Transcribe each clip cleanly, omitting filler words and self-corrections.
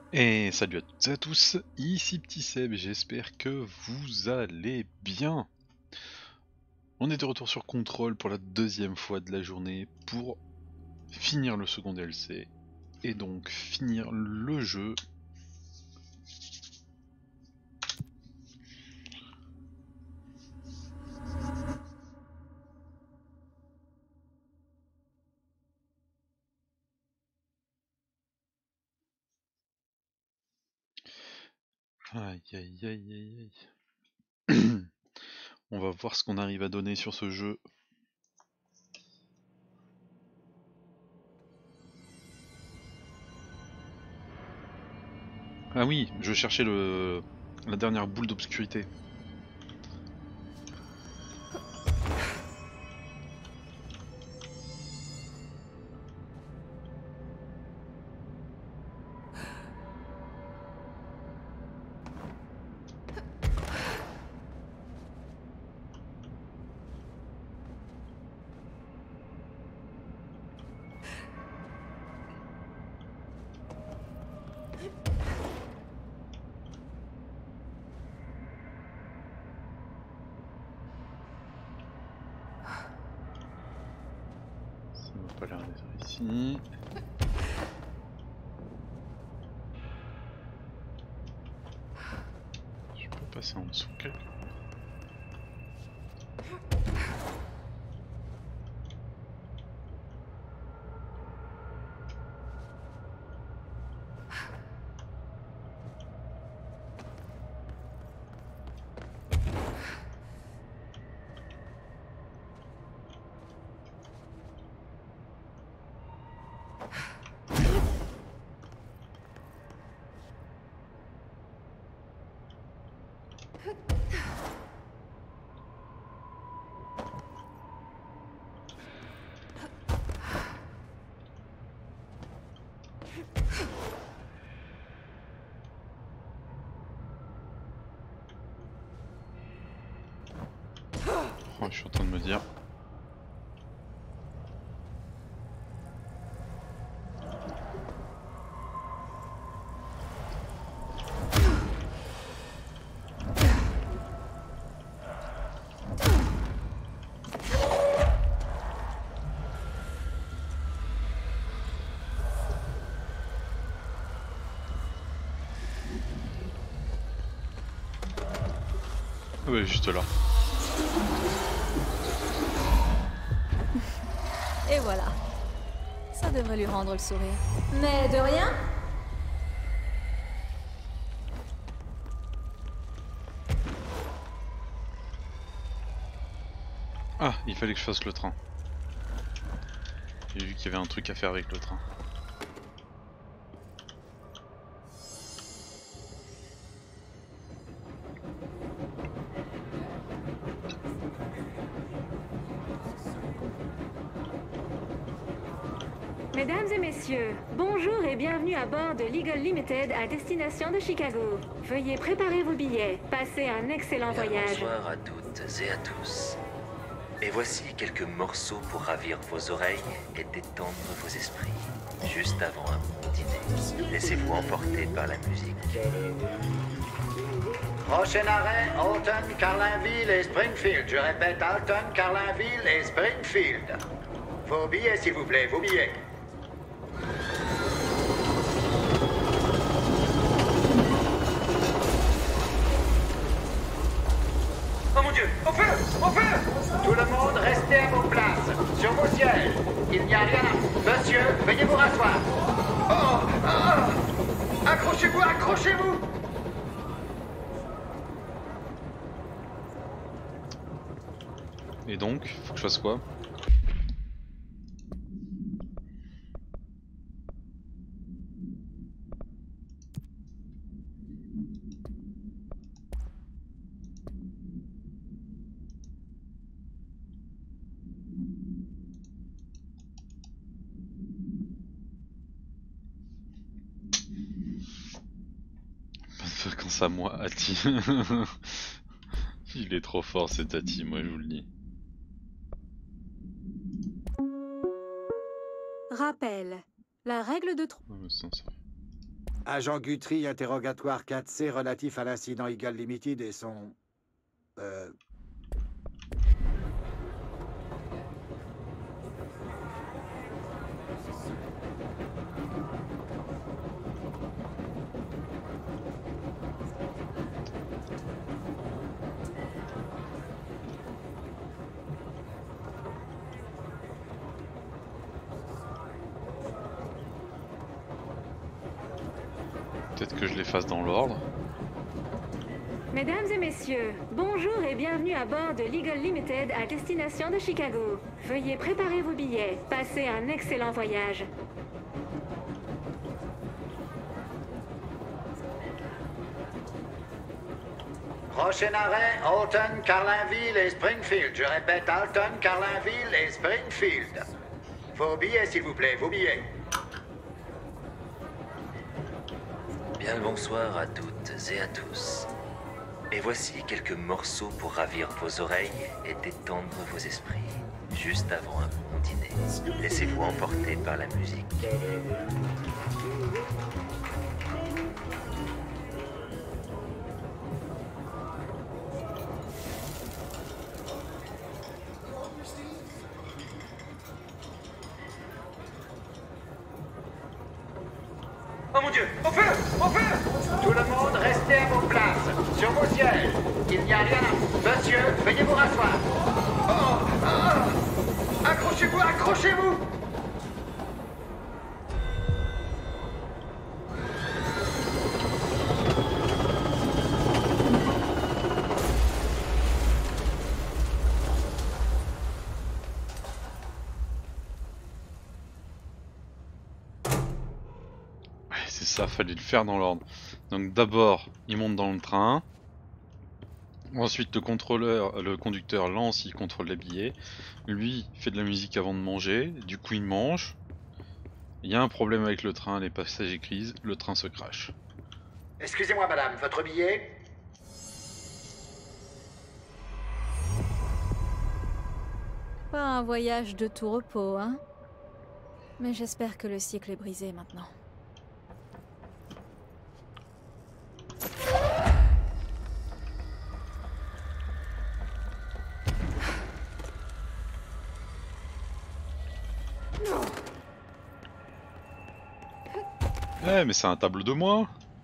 Et salut à toutes et à tous, ici Petit Seb, j'espère que vous allez bien. On est de retour sur Control pour la deuxième fois de la journée pour finir le second DLC et donc finir le jeu. Aïe aïe aïe aïe aïe. On va voir ce qu'on arrive à donner sur ce jeu. Ah oui, je cherchais la dernière boule d'obscurité. Ça n'a pas l'air d'être ici. Je peux passer en dessous quelque part. Oh, je suis en train de me dire. Ah ouais, juste là. Et voilà. Ça devrait lui rendre le sourire. Mais de rien. Ah, il fallait que je fasse le train. J'ai vu qu'il y avait un truc à faire avec le train. Mesdames et messieurs, bonjour et bienvenue à bord de Legal Limited à destination de Chicago. Veuillez préparer vos billets. Passez un excellent voyage. Bonsoir à toutes et à tous. Et voici quelques morceaux pour ravir vos oreilles et détendre vos esprits. Juste avant un bon dîner, laissez-vous emporter par la musique. Prochain arrêt, Alton, Carlinville et Springfield. Je répète, Alton, Carlinville et Springfield. Vos billets, s'il vous plaît, vos billets. Oh mon Dieu! Au feu! Au feu! Tout le monde, restez à vos places, sur vos sièges. Il n'y a rien à... Monsieur, veuillez vous rasseoir. Oh! Ah! Accrochez-vous! Accrochez-vous! Et donc, faut que je fasse quoi? Pas de vacances à moi, Ati. Il est trop fort cet Ati, moi je vous le dis. Rappel. La règle de 3. Ah, mais ça, ça- Agent Guthrie, interrogatoire 4C relatif à l'incident Eagle Limited et son... Peut-être que je les fasse dans l'ordre. Mesdames et messieurs, bonjour et bienvenue à bord de l'Eagle Limited à destination de Chicago. Veuillez préparer vos billets. Passez un excellent voyage. Prochain arrêt, Alton, Carlinville et Springfield. Je répète, Alton, Carlinville et Springfield. Vos billets, s'il vous plaît, vos billets. Bien le bonsoir à toutes et à tous. Et voici quelques morceaux pour ravir vos oreilles et détendre vos esprits. Juste avant un bon dîner. Laissez-vous emporter par la musique. Oh mon Dieu! Au feu! Au feu! Tout le monde, restez à vos places, sur vos sièges. Il n'y a rien à... Monsieur, veuillez vous rasseoir. Accrochez-vous, accrochez-vous! C'est ça, fallait le faire dans l'ordre. Donc d'abord, il monte dans le train. Ensuite, le conducteur lance, il contrôle les billets. Lui fait de la musique avant de manger. Du coup, il mange. Il y a un problème avec le train, les passagers crient, le train se crache. Excusez-moi, madame, votre billet? Pas un voyage de tout repos, hein? Mais j'espère que le cycle est brisé maintenant. Eh, mais c'est un tableau de moi!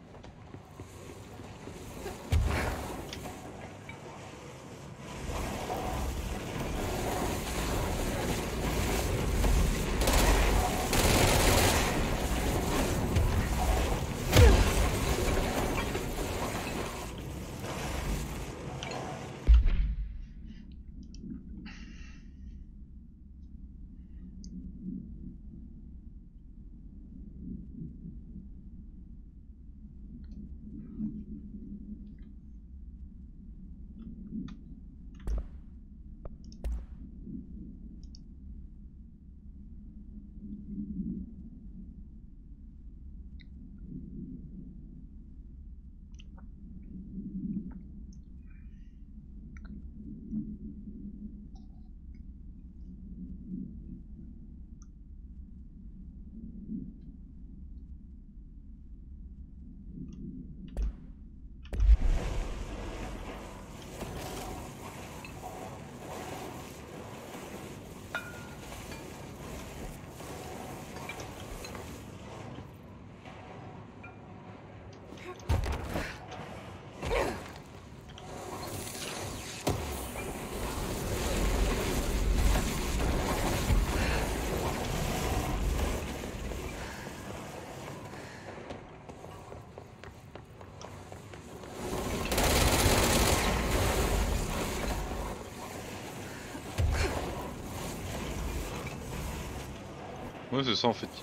Ouais, c'est ça en fait.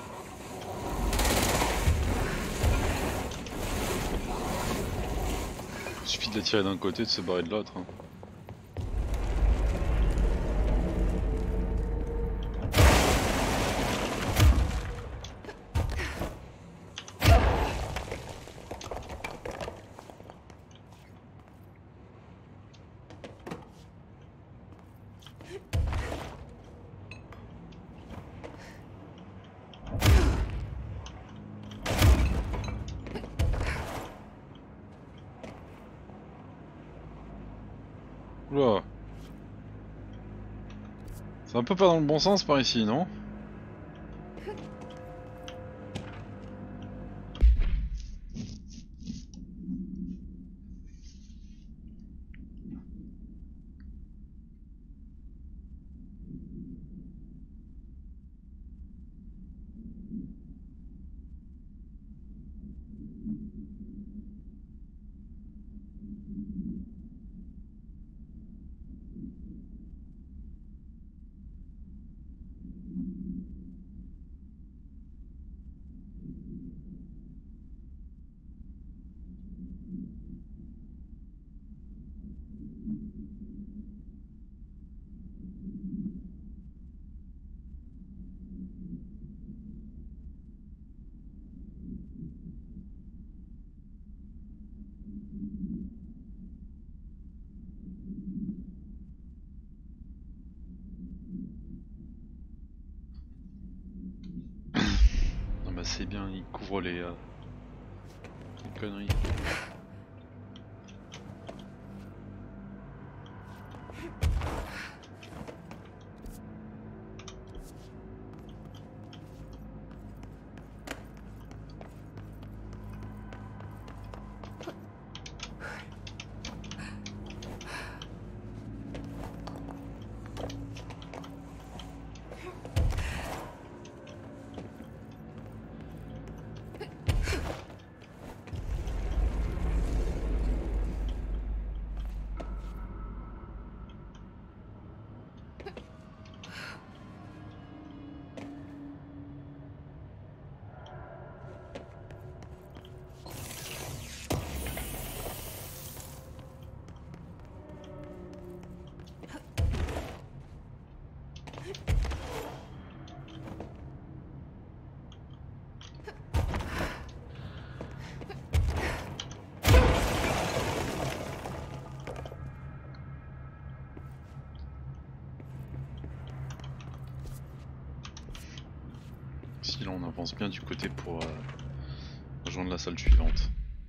Il suffit de la tirer d'un côté et de se barrer de l'autre. Hein. Oula. C'est un peu pas dans le bon sens par ici, non? C'est bien, il couvre les conneries. Si là on avance bien du côté pour rejoindre la salle suivante.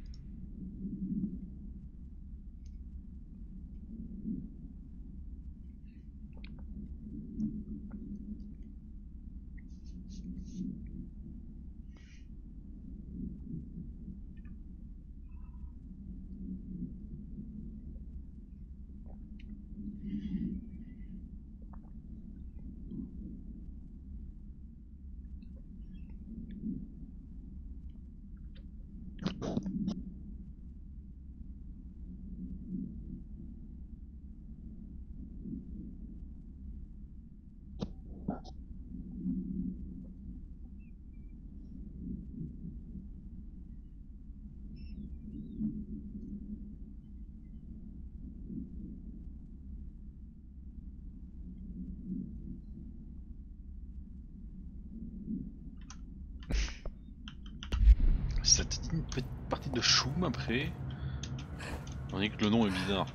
Cette petite partie de choum après. On dit que le nom est bizarre.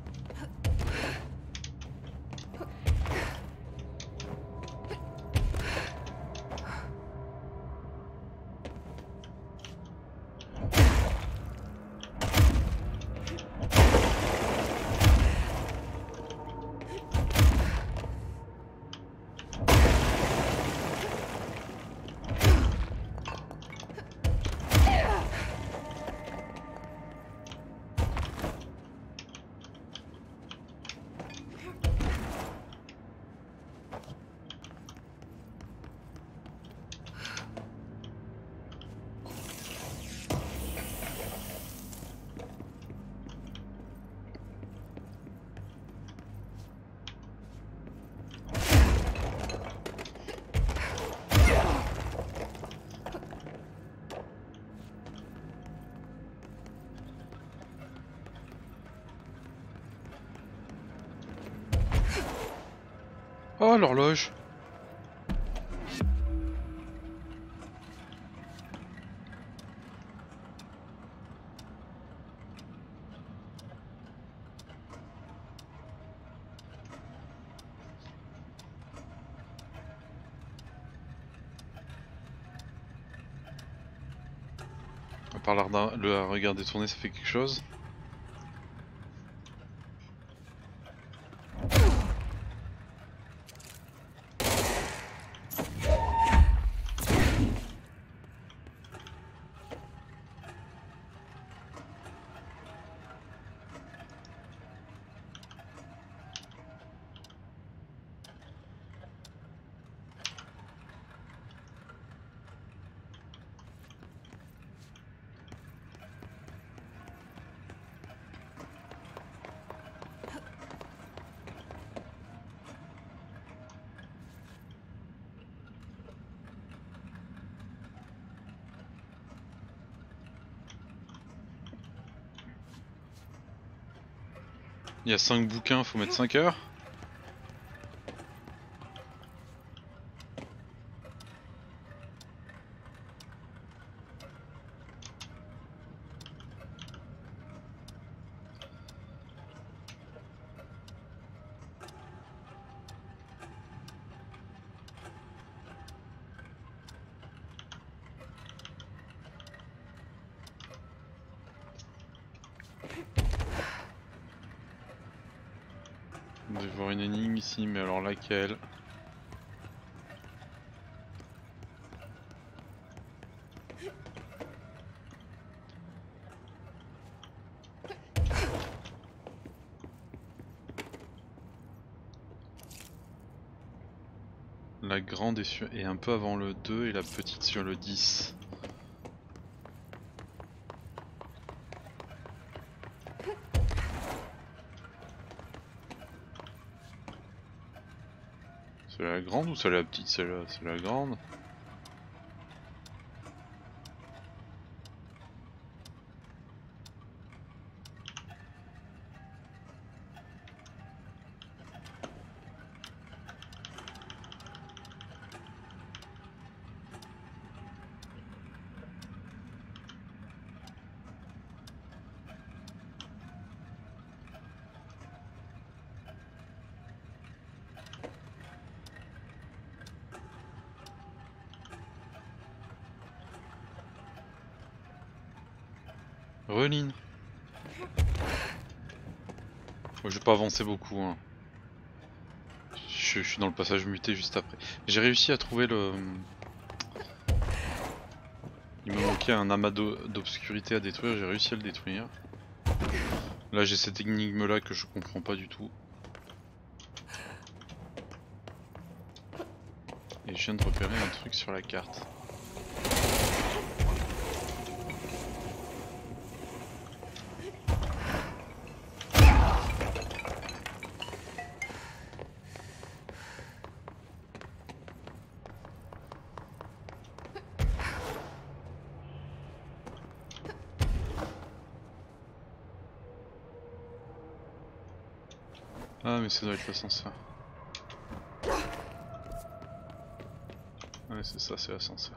Oh l'horloge. À part le regarder tourner, ça fait quelque chose. Il y a 5 bouquins, faut mettre 5 heures. On doit voir une énigme ici, mais alors laquelle? La grande est un peu avant le 2 et la petite sur le 10. C'est la grande ou c'est la petite? C'est la grande. Reline. Moi, je vais pas avancer beaucoup. Hein. Je suis dans le passage muté juste après. J'ai réussi à trouver le... Il me manquait un amas d'obscurité à détruire, j'ai réussi à le détruire. Là j'ai cette énigme là que je comprends pas du tout. Et je viens de repérer un truc sur la carte. Ah mais ça doit être l'ascenseur. Ouais c'est ça, c'est l'ascenseur.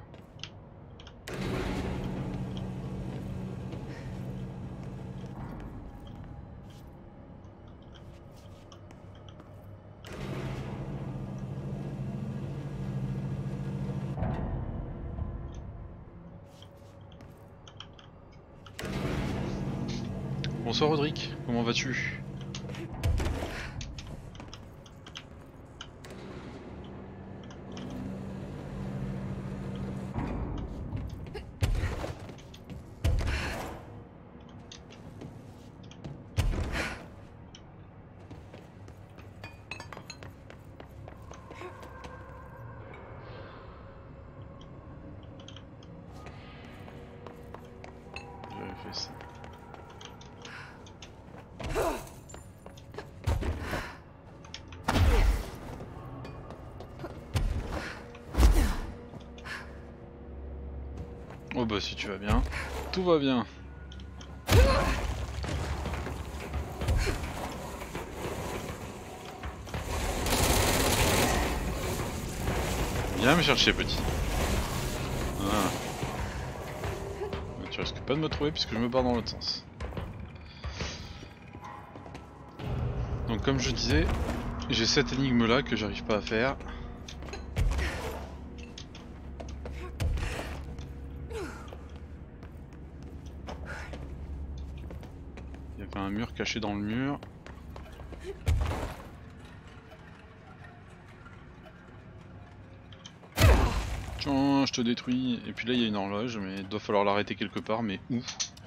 Bonsoir Rodrigue, comment vas-tu? J'avais fait ça. Oh bah si tu vas bien, tout va bien. Viens me chercher petit. Ah. Mais tu risques pas de me trouver puisque je me barre dans l'autre sens. Donc comme je disais, j'ai cette énigme là que j'arrive pas à faire. Il y avait un mur caché dans le mur. Tiens, je te détruis. Et puis là il y a une horloge, mais il doit falloir l'arrêter quelque part, mais où?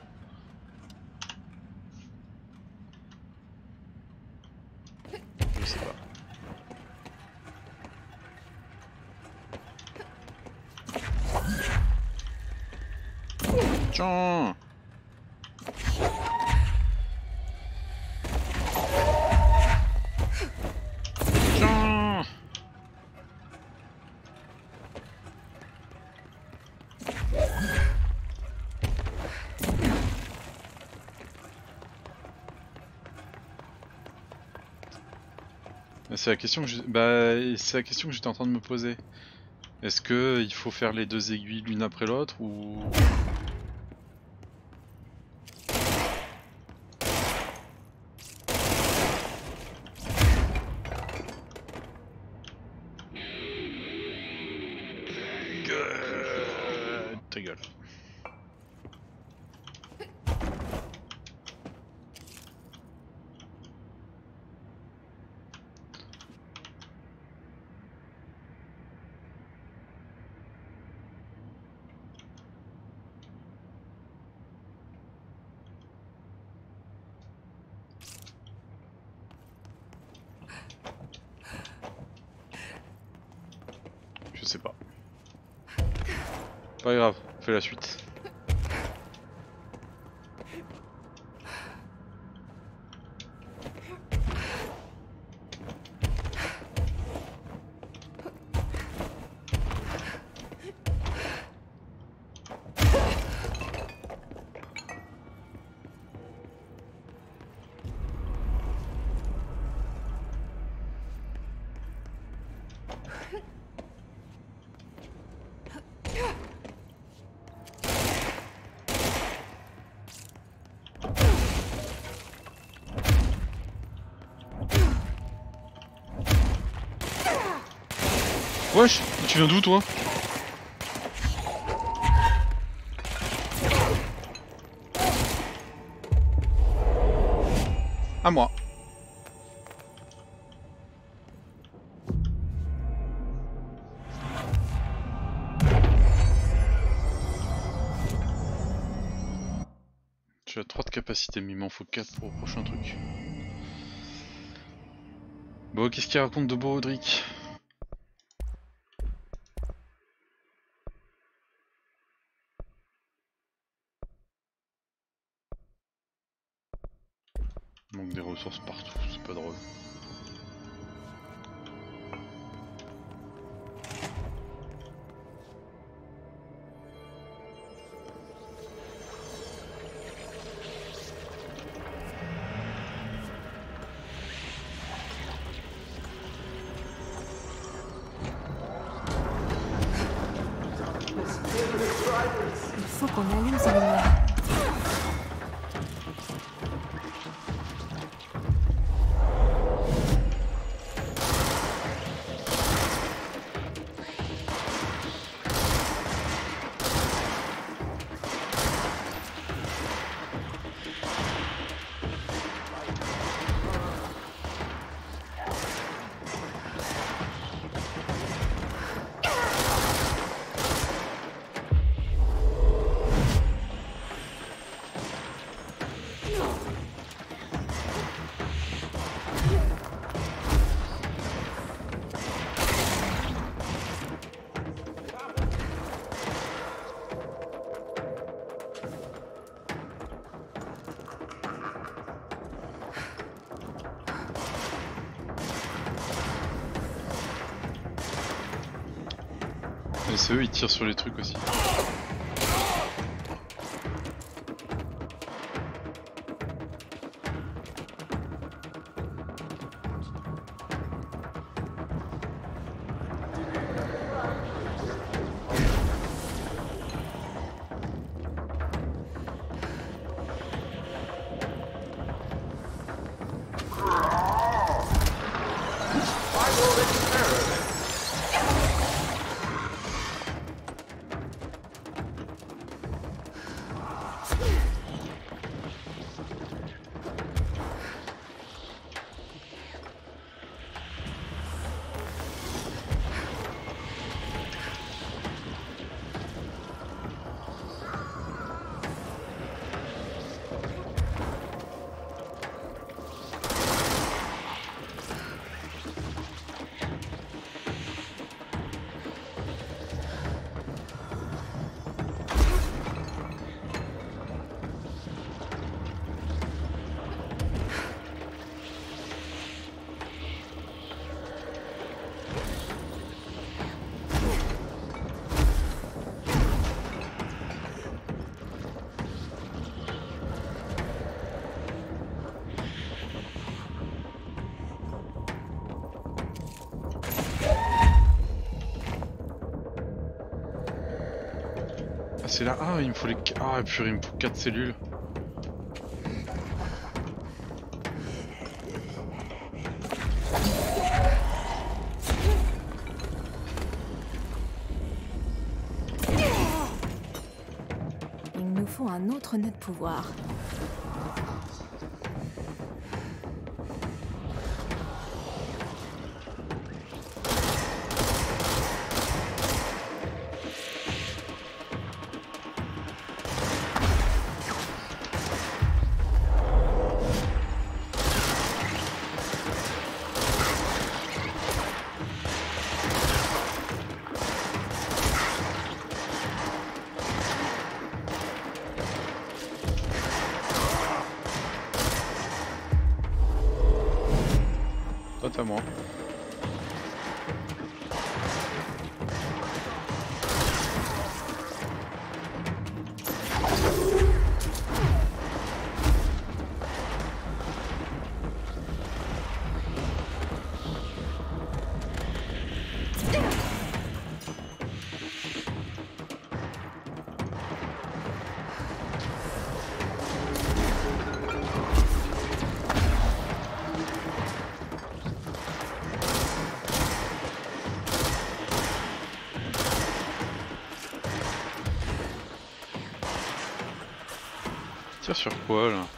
Je sais pas. Tiens! Tiens! C'est la question que c'est la question que j'étais en train de me poser. Est-ce que il faut faire les deux aiguilles l'une après l'autre ou... Ta gueule. Je sais pas. Pas grave, fais la suite. Wesh, tu viens d'où toi? À moi. Tu as 3 de capacité, mais il m'en faut 4 pour le prochain truc. Bon, qu'est-ce qu'il raconte de beau, Audric? Il manque des ressources partout, c'est pas drôle. Il faut qu'on allume ces lumières. Et c'est eux, ils tirent sur les trucs aussi. c'est là. Ah, il me faut les... Ah, purée, il me faut 4 cellules. Il nous faut un autre nœud de pouvoir. Notamment. Tire sur quoi là?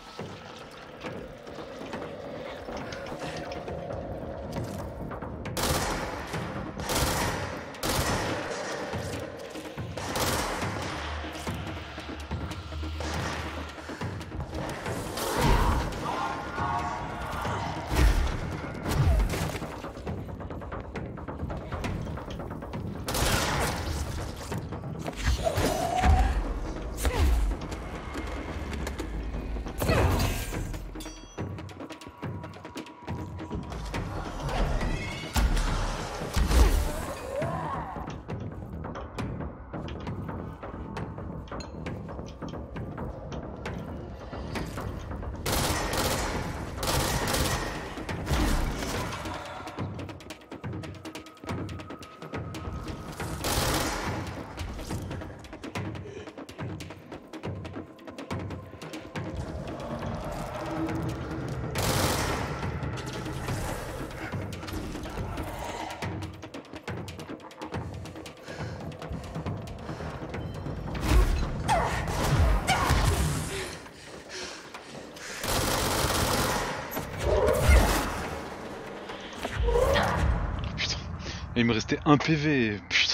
Il me restait un PV, putain.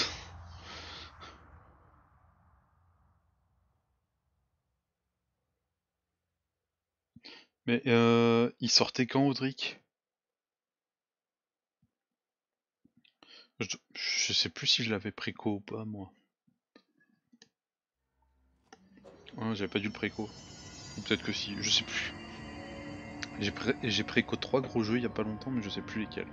Mais il sortait quand, Audric? Je sais plus si je l'avais préco ou pas, moi. Ah, j'avais pas dû le préco. Ou peut-être que si, je sais plus. J'ai préco 3 gros jeux il y a pas longtemps, mais je sais plus lesquels.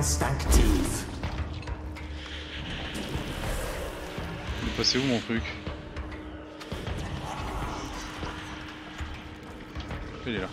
instinctive. Il est passé où mon truc? Il est là.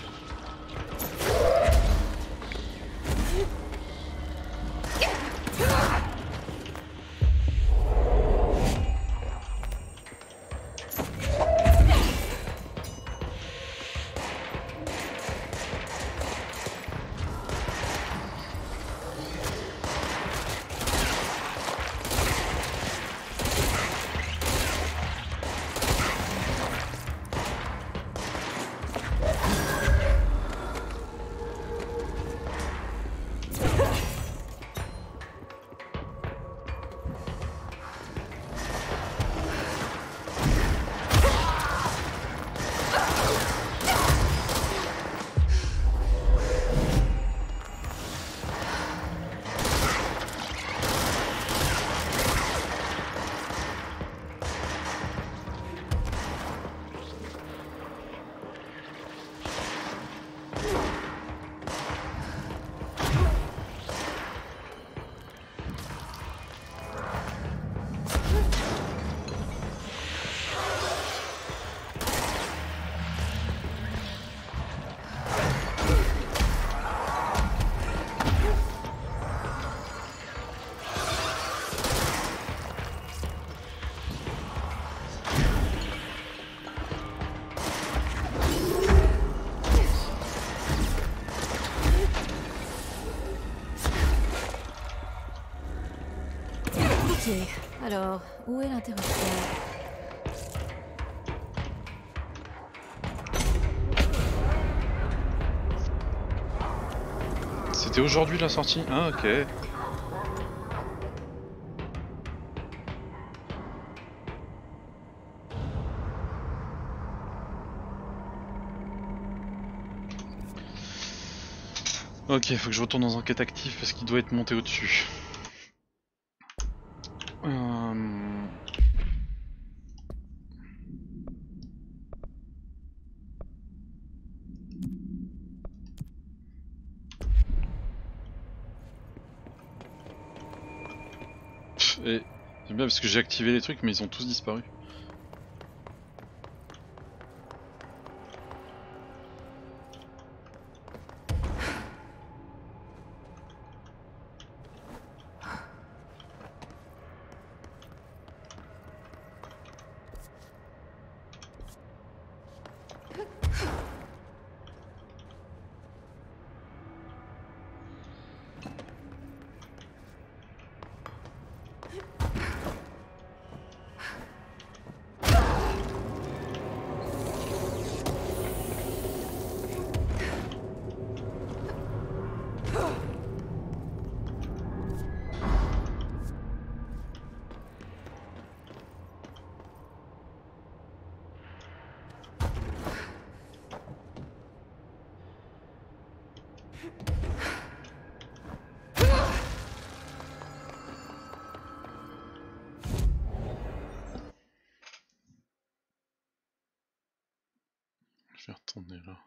Ok, alors, où est l'interrupteur? C'était aujourd'hui la sortie? Ah ok. Ok, faut que je retourne dans enquête active parce qu'il doit être monté au-dessus. Et c'est bien parce que j'ai activé les trucs mais ils ont tous disparu. Je vais retourner là.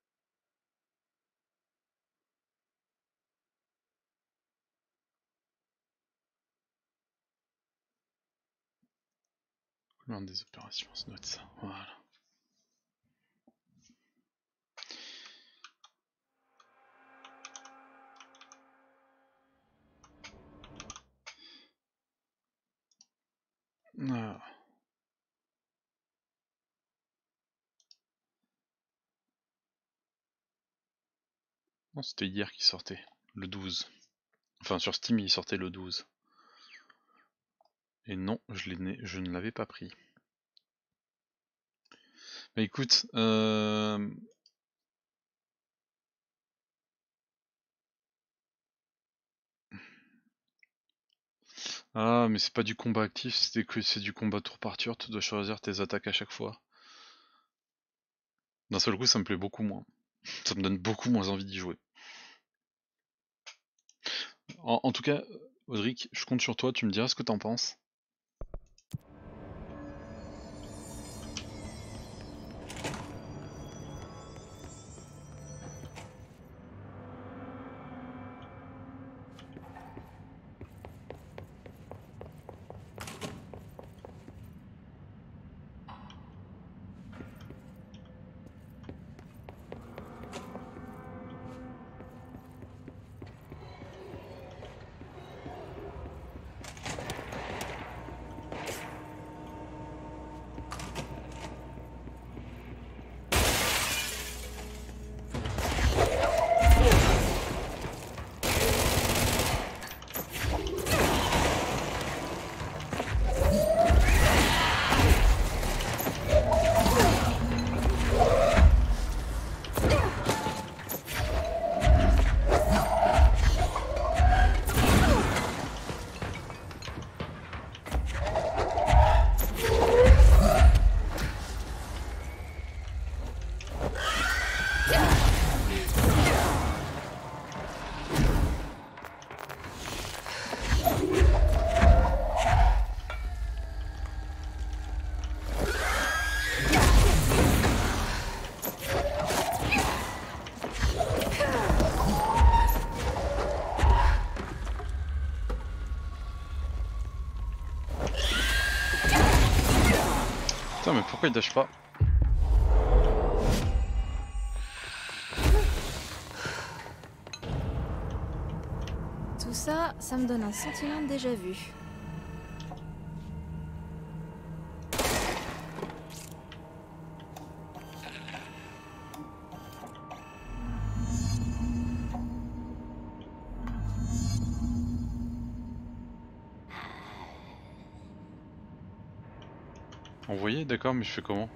Couleur des opérations, ça doit être ça. Voilà. Ah. Non, c'était hier qui sortait, le 12. Enfin, sur Steam, il sortait le 12. Et non, je ne l'avais pas pris. Bah écoute, ah, mais c'est pas du combat actif, c'est du combat tour par tour, tu dois choisir tes attaques à chaque fois. D'un seul coup, ça me plaît beaucoup moins. Ça me donne beaucoup moins envie d'y jouer. En tout cas, Audric, je compte sur toi, tu me diras ce que t'en penses. Putain, mais pourquoi il dash pas? Tout ça, ça me donne un sentiment de déjà-vu. Envoyé, d'accord, mais je fais comment?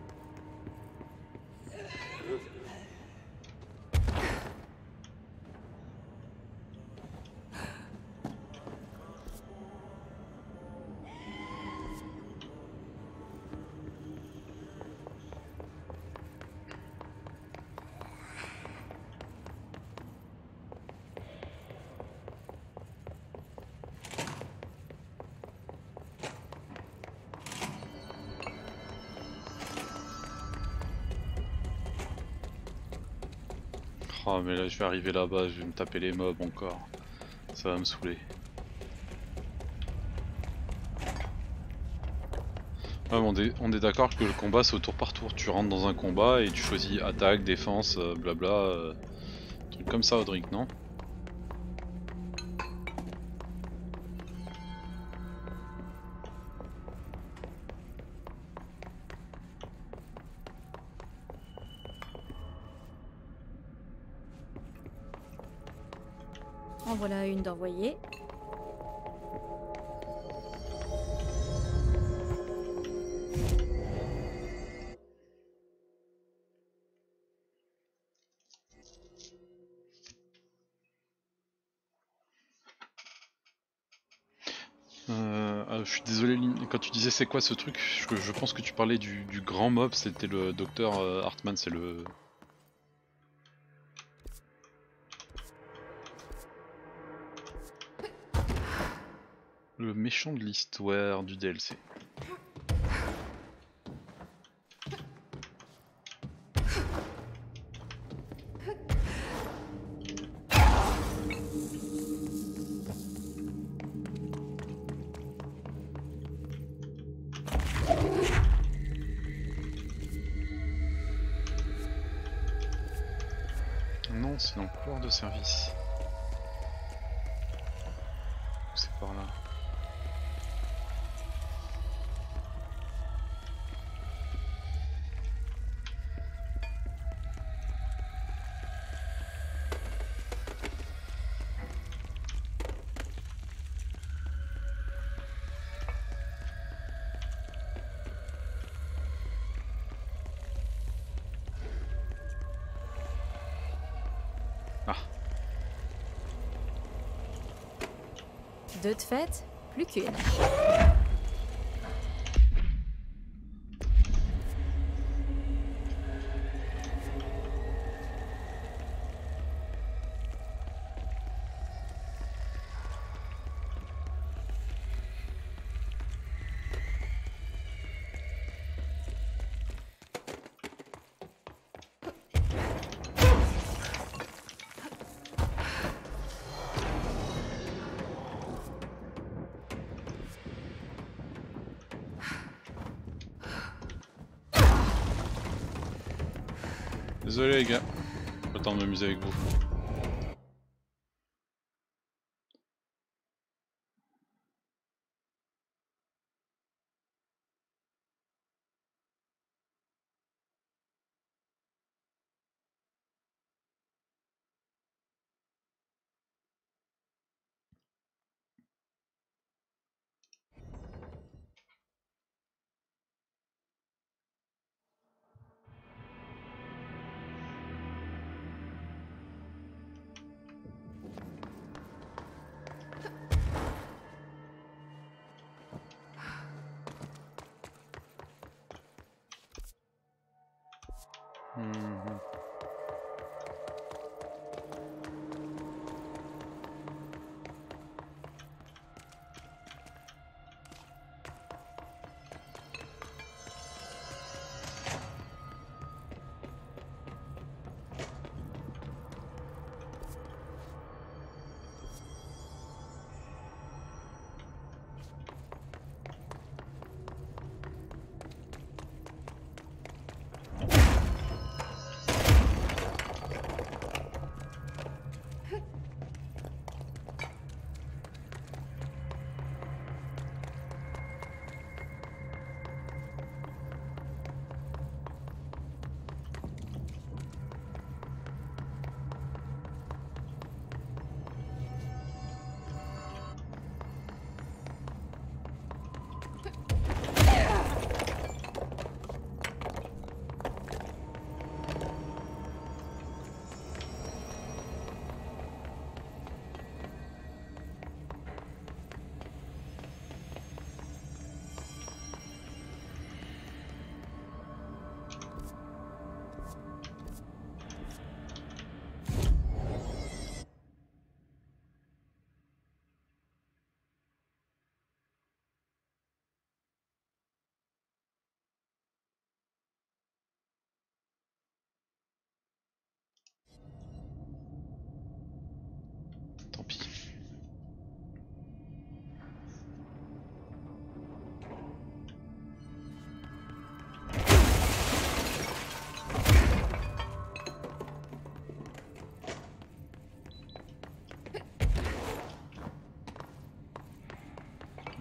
Oh mais là je vais arriver là-bas, je vais me taper les mobs encore. Ça va me saouler. Ouais, mais on est d'accord que le combat c'est au tour par tour. Tu rentres dans un combat et tu choisis attaque, défense, blabla. Truc comme ça, Audric, non? En voilà une d'envoyée. Je suis désolé, quand tu disais c'est quoi ce truc, je pense que tu parlais du grand mob, c'était le docteur Hartman, c'est le méchant de l'histoire du DLC. Non, c'est dans le couloir de service. C'est par là. Ah, Deux de fait, plus qu'une. désolé les gars, j'ai pas le temps de m'amuser avec vous.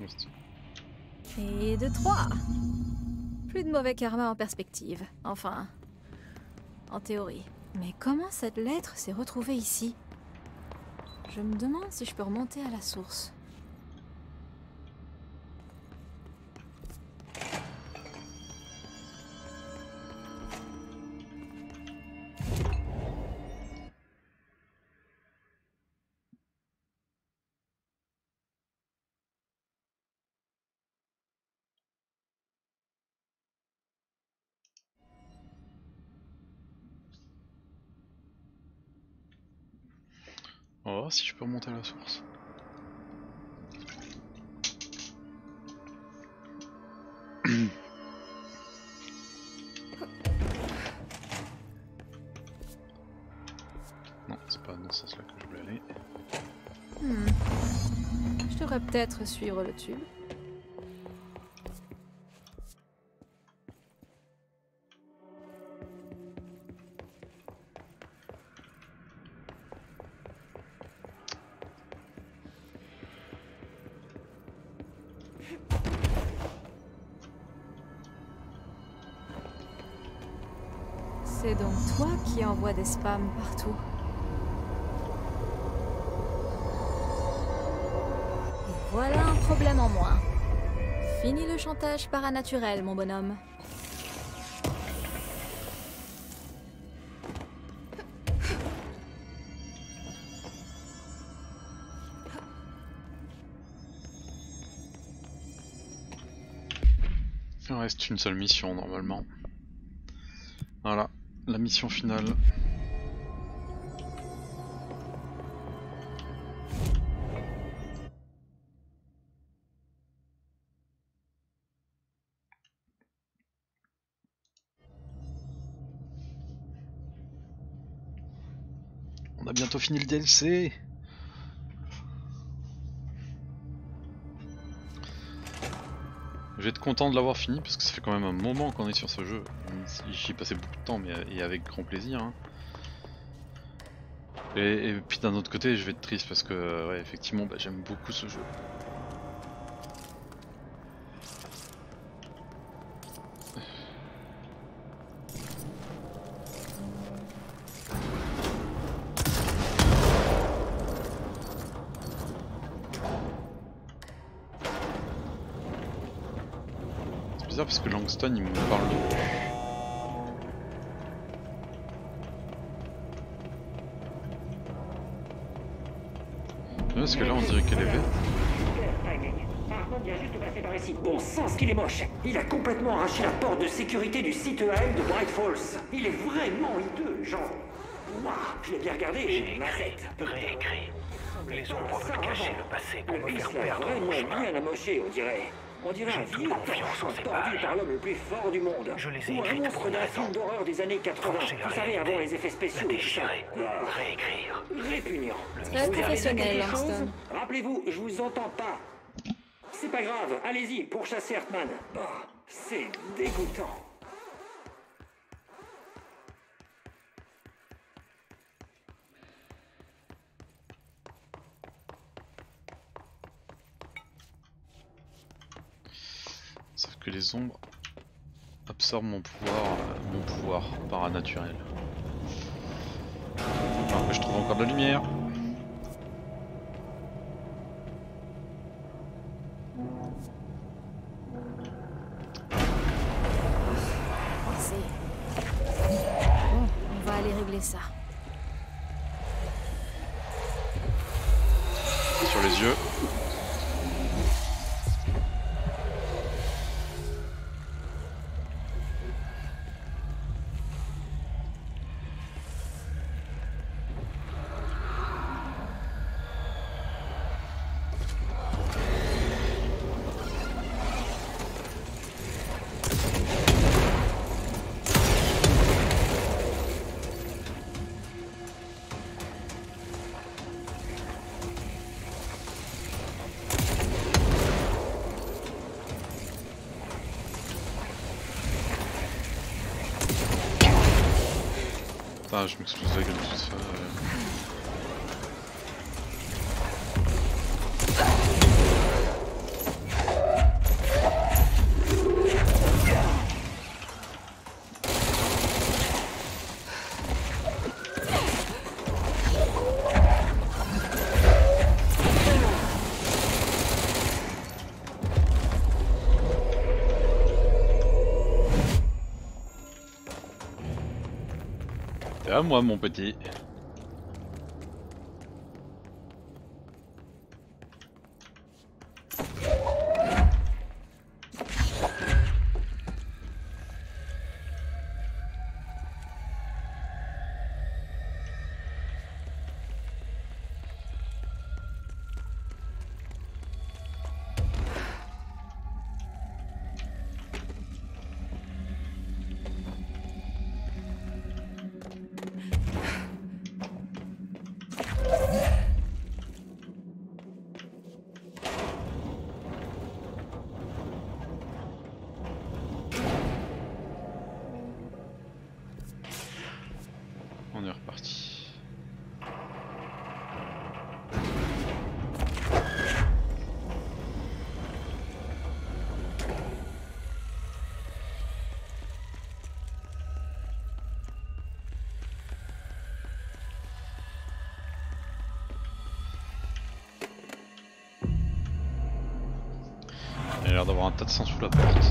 Et de 3. Plus de mauvais karma en perspective. Enfin, en théorie. Mais comment cette lettre s'est retrouvée ici? Je me demande si je peux remonter à la source. On va voir si je peux remonter à la source. Non, c'est pas dans ce sens-là que je voulais aller. Je devrais peut-être suivre le tube. C'est donc toi qui envoies des spams partout. Et voilà un problème en moins. Fini le chantage paranaturel, mon bonhomme. Il reste une seule mission normalement. Voilà, la mission finale. On a bientôt fini le DLC. Je vais être content de l'avoir fini parce que ça fait quand même un moment qu'on est sur ce jeu. J'y ai passé beaucoup de temps, mais et avec grand plaisir. Hein. Et puis d'un autre côté, je vais être triste parce que ouais, effectivement, bah, j'aime beaucoup ce jeu. C'est bizarre parce que Langston il me parle de... Parce que là on dirait qu'elle est verte. Par contre, il a juste passé par ici. Bon sens qu'il est moche. Il a complètement arraché la porte de sécurité du site EAM de Bright Falls. Il est vraiment hideux, genre... Ouah, je l'ai bien regardé, j'ai une mazette. Réécrit. Les ombres veulent cacher le passé pour Le me bis faire l'a perdre vraiment mon chemin. bien amoché, on dirait. On dirait un J'ai toute vieux confiance en torse ces tordu pages. par l'homme le plus fort du monde. Je les ai Ou un écrites monstre pour une d'un raison. film d'horreur des années 80. Forger la Vous savez, réalité. avant les effets La spéciaux. et tout ça. déchirer. Ah, Réécrire. répugnant. Très Vous avez professionnel, quelque chose Langston. Rappelez-vous, je vous entends pas. C'est pas grave, allez-y, pourchassez Hartman. Oh, c'est dégoûtant. Sauf que les ombres absorbent mon pouvoir paranaturel. Alors que je trouve encore de la lumière. Bon, on va aller régler ça. Sur les yeux. Putain, je m'explose la gueule tout ça. C'est à moi, mon petit. On est reparti. Il a l'air d'avoir un tas de sang sous la porte.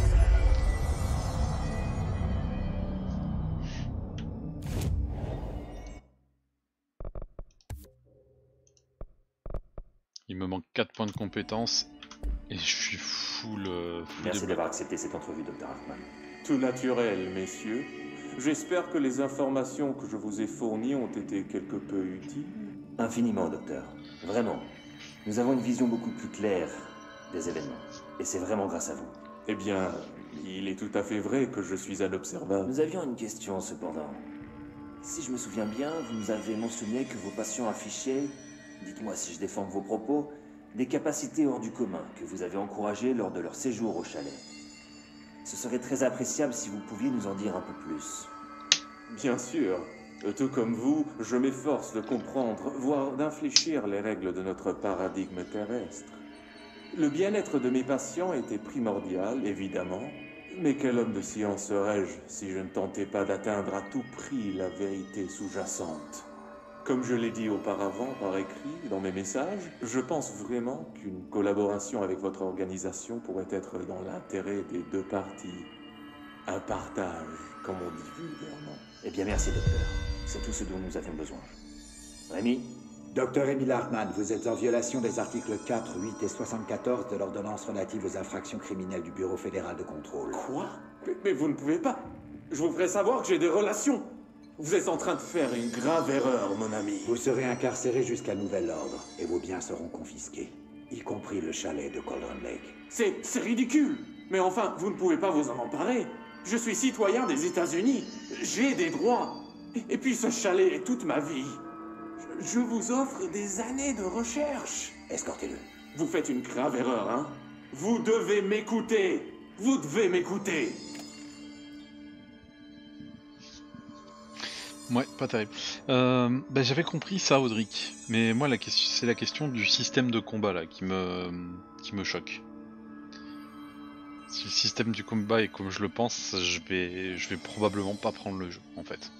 Il me manque 4 points de compétence et je suis full Merci de d'avoir accepté cette entrevue, Dr. Hartman. Tout naturel, messieurs. J'espère que les informations que je vous ai fournies ont été quelque peu utiles. Infiniment, docteur. Vraiment. Nous avons une vision beaucoup plus claire des événements. Et c'est vraiment grâce à vous. Eh bien, il est tout à fait vrai que je suis un observateur. Nous avions une question, cependant. Si je me souviens bien, vous nous avez mentionné que vos patients affichaient, dites-moi si je défends vos propos, des capacités hors du commun que vous avez encouragées lors de leur séjour au chalet. Ce serait très appréciable si vous pouviez nous en dire un peu plus. Bien sûr. Tout comme vous, je m'efforce de comprendre, voire d'infléchir les règles de notre paradigme terrestre. Le bien-être de mes patients était primordial, évidemment, mais quel homme de science serais-je si je ne tentais pas d'atteindre à tout prix la vérité sous-jacente? Comme je l'ai dit auparavant par écrit dans mes messages, je pense vraiment qu'une collaboration avec votre organisation pourrait être dans l'intérêt des deux parties. Un partage, comme on dit vulgairement. Eh bien, merci, docteur. C'est tout ce dont nous avions besoin. Rémi? Docteur Emile Hartman, vous êtes en violation des articles 4, 8 et 74 de l'ordonnance relative aux infractions criminelles du Bureau fédéral de contrôle. Quoi? Mais vous ne pouvez pas. Je vous ferai savoir que j'ai des relations. Vous êtes en train de faire une grave erreur, mon ami. Vous serez incarcéré jusqu'à nouvel ordre, et vos biens seront confisqués, y compris le chalet de Cauldron Lake. C'est ridicule. Mais enfin, vous ne pouvez pas vous en emparer. Je suis citoyen des États-Unis. J'ai des droits. Et puis ce chalet est toute ma vie. Je vous offre des années de recherche. Escortez-le. Vous faites une grave erreur, hein? Vous devez m'écouter. Vous devez m'écouter. Ouais, pas terrible. J'avais compris ça, Audric, mais moi c'est la question du système de combat là qui me choque. Si le système du combat est comme je le pense, je vais probablement pas prendre le jeu en fait.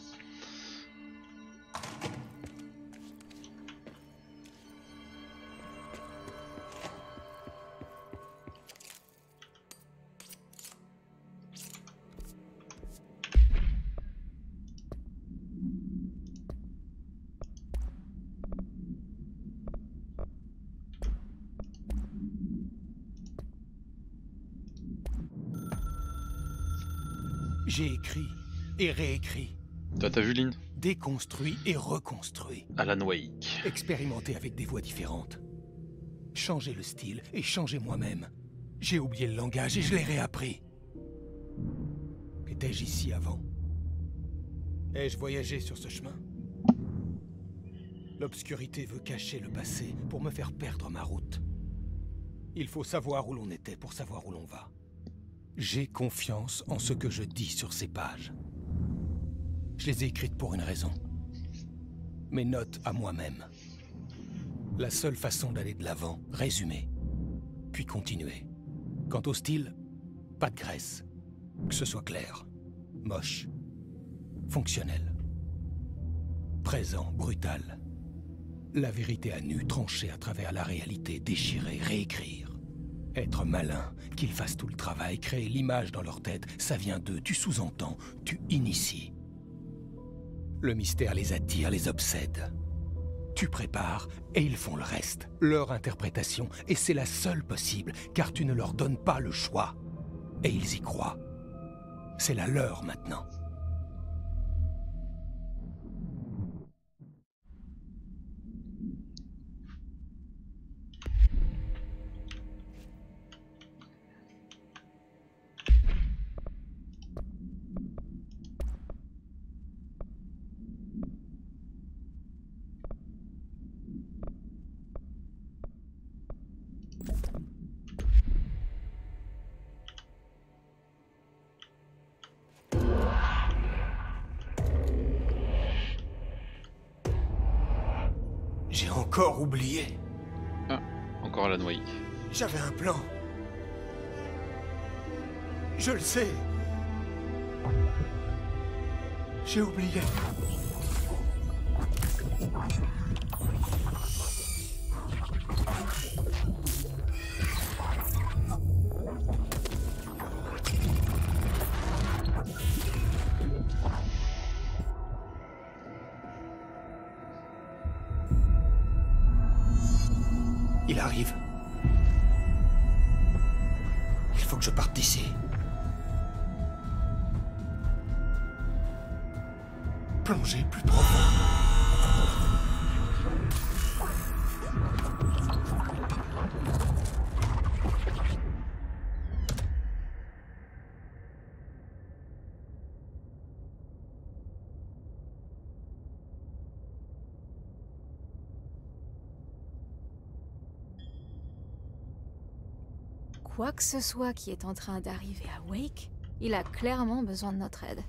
J'ai écrit et réécrit. T'as vu Lynn? Déconstruit et reconstruit. Alan Wake. Expérimenté avec des voix différentes. Changer le style et changer moi-même. J'ai oublié le langage et je l'ai réappris. Étais-je ici avant? Ai-je voyagé sur ce chemin? L'obscurité veut cacher le passé pour me faire perdre ma route. Il faut savoir où l'on était pour savoir où l'on va. J'ai confiance en ce que je dis sur ces pages. Je les ai écrites pour une raison. Mes notes à moi-même. La seule façon d'aller de l'avant, résumer, puis continuer. Quant au style, pas de graisse. Que ce soit clair, moche, fonctionnel, présent, brutal. La vérité à nu, tranchée à travers la réalité, déchirer, réécrire. Être malin, qu'ils fassent tout le travail, créer l'image dans leur tête, ça vient d'eux, tu sous-entends, tu inities. Le mystère les attire, les obsède. Tu prépares et ils font le reste. Leur interprétation, et c'est la seule possible, car tu ne leur donnes pas le choix. Et ils y croient. C'est la leur maintenant. J'ai encore oublié. Ah, encore Alan Wake. J'avais un plan. Je le sais. J'ai oublié. Il arrive. Il faut que je parte d'ici. Plonger plus profond. Quoi que ce soit qui est en train d'arriver à Wake, il a clairement besoin de notre aide.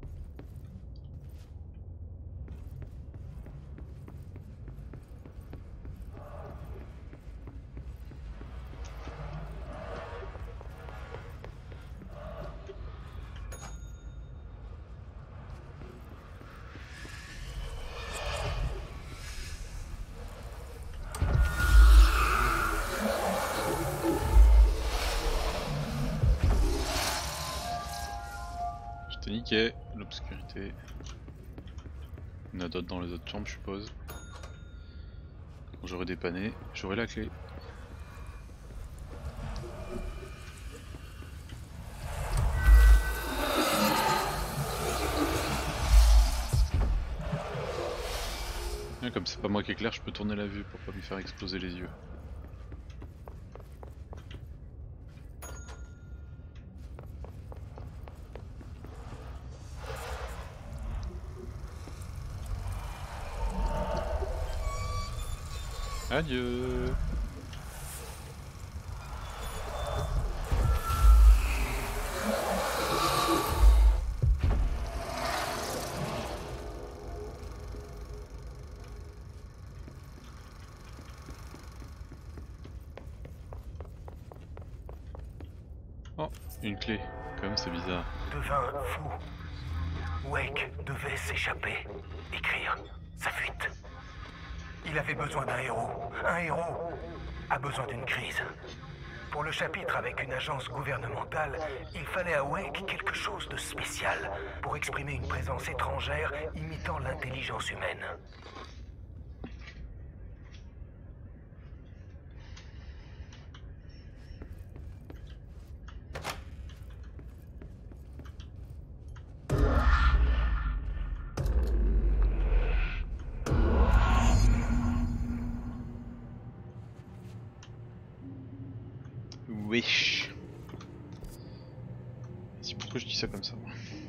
Niqué, l'obscurité. Il y en a d'autres dans les autres chambres, je suppose. Quand j'aurai dépanné, j'aurai la clé. Ah, comme c'est pas moi qui éclaire, je peux tourner la vue pour pas lui faire exploser les yeux. Adieu. Oh, une clé. Comme c'est bizarre. Devint fou. Wake devait s'échapper, écrire sa fuite. Il avait besoin d'un héros. Un héros a besoin d'une crise. Pour le chapitre avec une agence gouvernementale, il fallait à Wake quelque chose de spécial pour exprimer une présence étrangère imitant l'intelligence humaine. Wesh. C'est pourquoi je dis ça comme ça.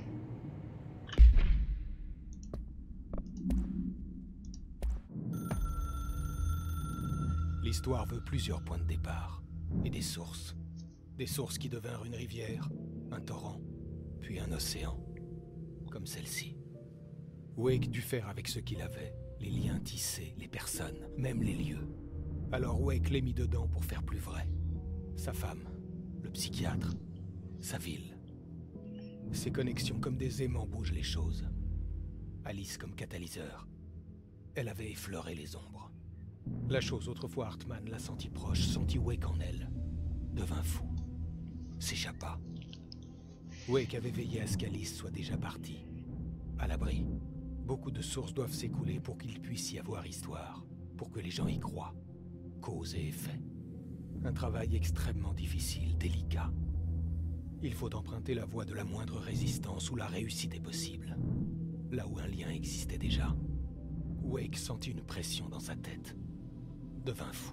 L'histoire veut plusieurs points de départ et des sources. Des sources qui devinrent une rivière, un torrent, puis un océan, comme celle-ci. Wake dut faire avec ce qu'il avait, les liens tissés, les personnes, même les lieux. Alors Wake les mit dedans pour faire plus vrai. Sa femme, le psychiatre, sa ville. Ses connexions comme des aimants bougent les choses. Alice comme catalyseur. Elle avait effleuré les ombres. La chose autrefois Hartman l'a sentie proche, sentit Wake en elle. Devint fou. S'échappa. Wake avait veillé à ce qu'Alice soit déjà partie. À l'abri. Beaucoup de sources doivent s'écouler pour qu'il puisse y avoir histoire, pour que les gens y croient. Cause et effet. Un travail extrêmement difficile, délicat. Il faut emprunter la voie de la moindre résistance où la réussite est possible. Là où un lien existait déjà. Wake sentit une pression dans sa tête. Devint fou.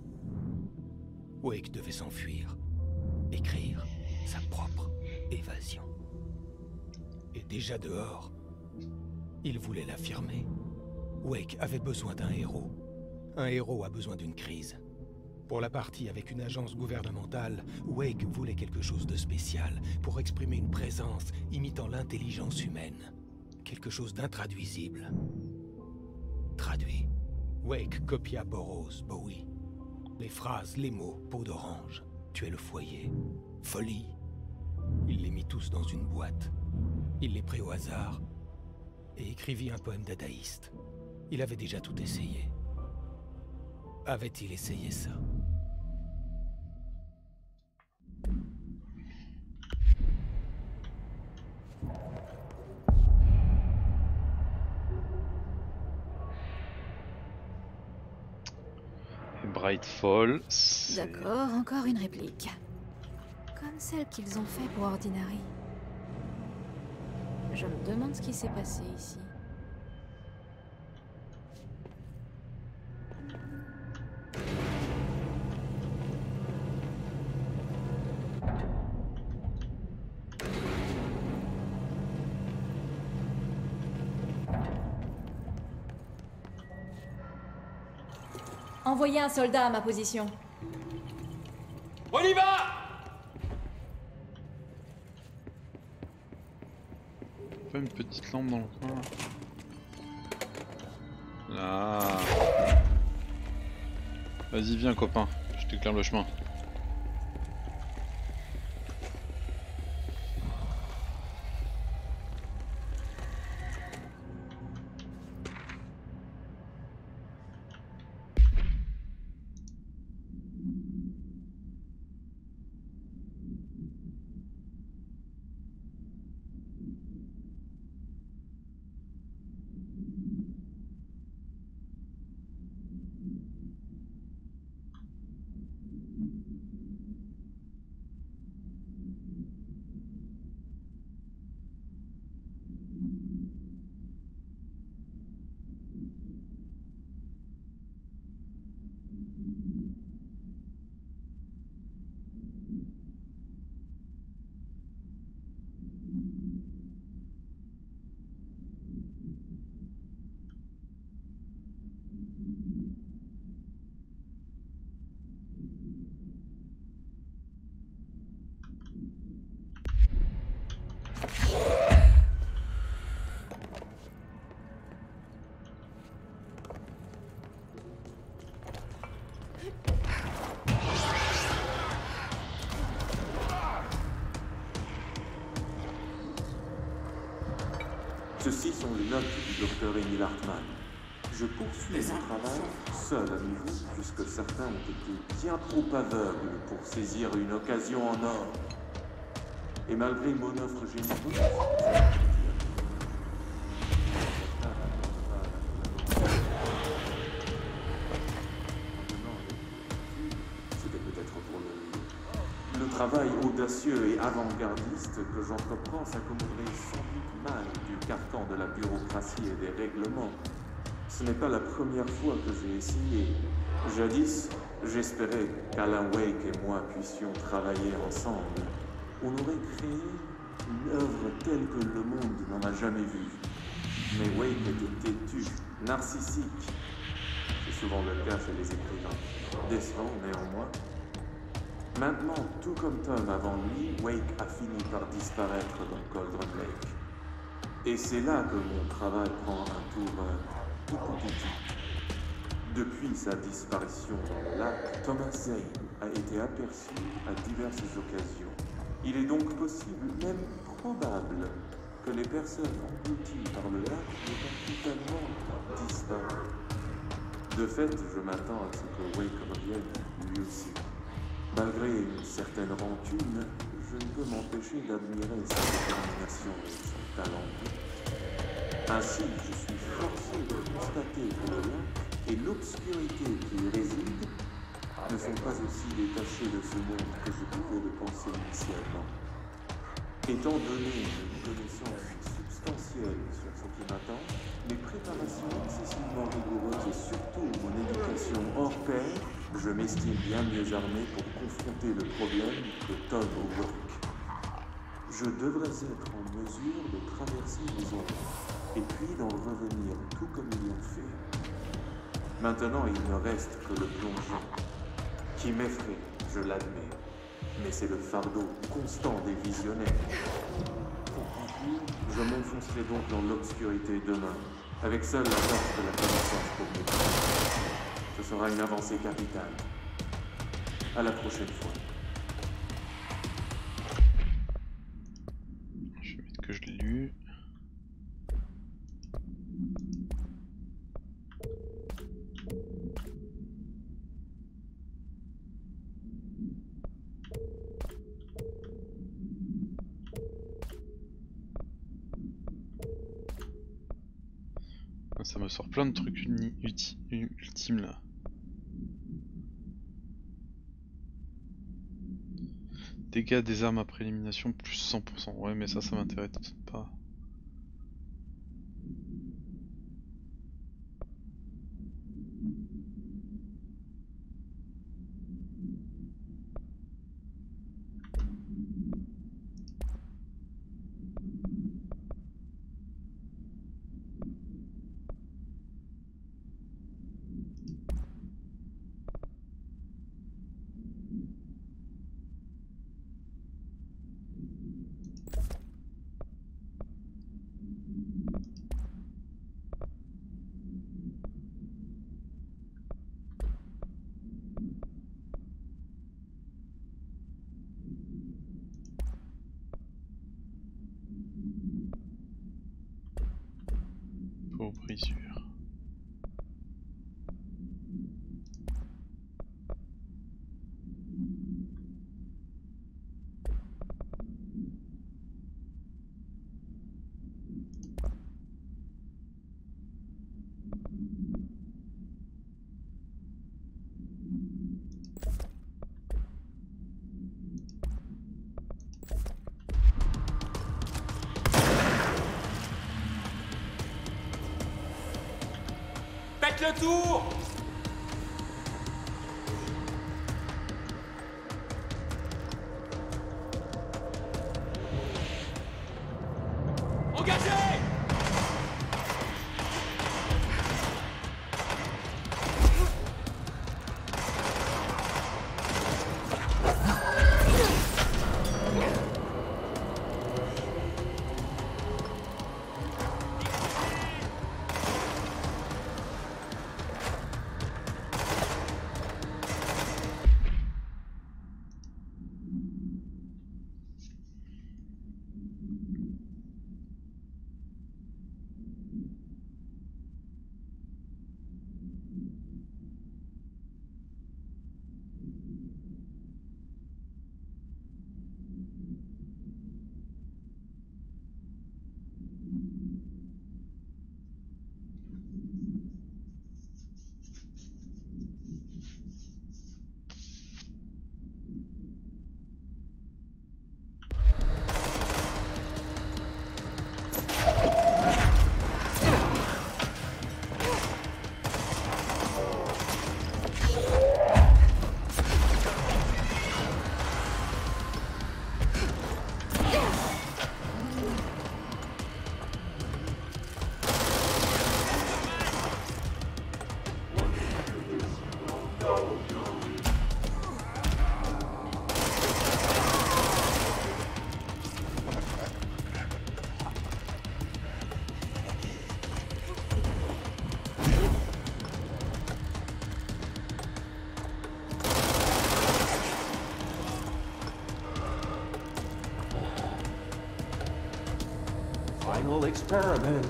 Wake devait s'enfuir. Écrire sa propre évasion. Et déjà dehors, il voulait l'affirmer. Wake avait besoin d'un héros. Un héros a besoin d'une crise. Pour la partie avec une agence gouvernementale, Wake voulait quelque chose de spécial pour exprimer une présence imitant l'intelligence humaine. Quelque chose d'intraduisible. Traduit. Wake copia Burroughs, Bowie. Les phrases, les mots, peau d'orange, tu es le foyer, folie. Il les mit tous dans une boîte. Il les prit au hasard et écrivit un poème dadaïste. Il avait déjà tout essayé. Avait-il essayé ça? Brightfall, D'accord, encore une réplique. Comme celle qu'ils ont fait pour Ordinary. Je me demande ce qui s'est passé ici. Envoyez un soldat à ma position. On y va! Pas une petite lampe dans le coin. Là. Vas-y, viens, copain. Je t'éclaire le chemin. Ceci sont les notes du docteur Emil Hartmann. Je poursuis mon travail seul à nouveau, puisque certains ont été bien trop aveugles pour saisir une occasion en or. Et malgré mon offre généreuse, c'était peut-être pour le travail audacieux et avant-gardiste que j'entreprends s'accommoderait sans doute mal du carcan de la bureaucratie et des règlements. Ce n'est pas la première fois que j'ai essayé. Jadis, j'espérais qu'Alan Wake et moi puissions travailler ensemble. On aurait créé une œuvre telle que le monde n'en a jamais vue. Mais Wake était têtu, narcissique. C'est souvent le cas chez les écrivains. Décevant néanmoins. Maintenant, tout comme Tom avant lui, Wake a fini par disparaître dans Cauldron Lake. Et c'est là que mon travail prend un tour beaucoup critique. Depuis sa disparition dans le lac, Thomas Zane a été aperçu à diverses occasions. Il est donc possible, même probable, que les personnes englouties par le lac aient totalement disparu. De fait, je m'attends à ce que Wake revienne lui aussi. Malgré une certaine rancune, je ne peux m'empêcher d'admirer sa détermination et son talent. Ainsi, je suis forcé de constater que le lac et l'obscurité qui y réside ne sont pas aussi détachés de ce monde que je pouvais le penser initialement. Étant donné une connaissance substantielle sur ce qui m'attend, mes préparations excessivement rigoureuses et surtout mon éducation hors pair, je m'estime bien mieux armé pour confronter le problème que Todd O'Rourke. Je devrais être en mesure de traverser les ombres, et puis d'en revenir tout comme ils l'ont fait. Maintenant, il ne reste que le plongeon, qui m'effraie, je l'admets, mais c'est le fardeau constant des visionnaires. Pour conclure, je m'enfoncerai donc dans l'obscurité demain, avec seule la force de la connaissance pour m'aider. Ce sera une avancée capitale. À la prochaine fois. Je vais mettre que je l'ai lu. Ça me sort plein de trucs ultimes là. Dégâts des armes après élimination plus 100%. Ouais mais ça m'intéresse pas. Brisure. Faites le tour! Engagez! Final experiment.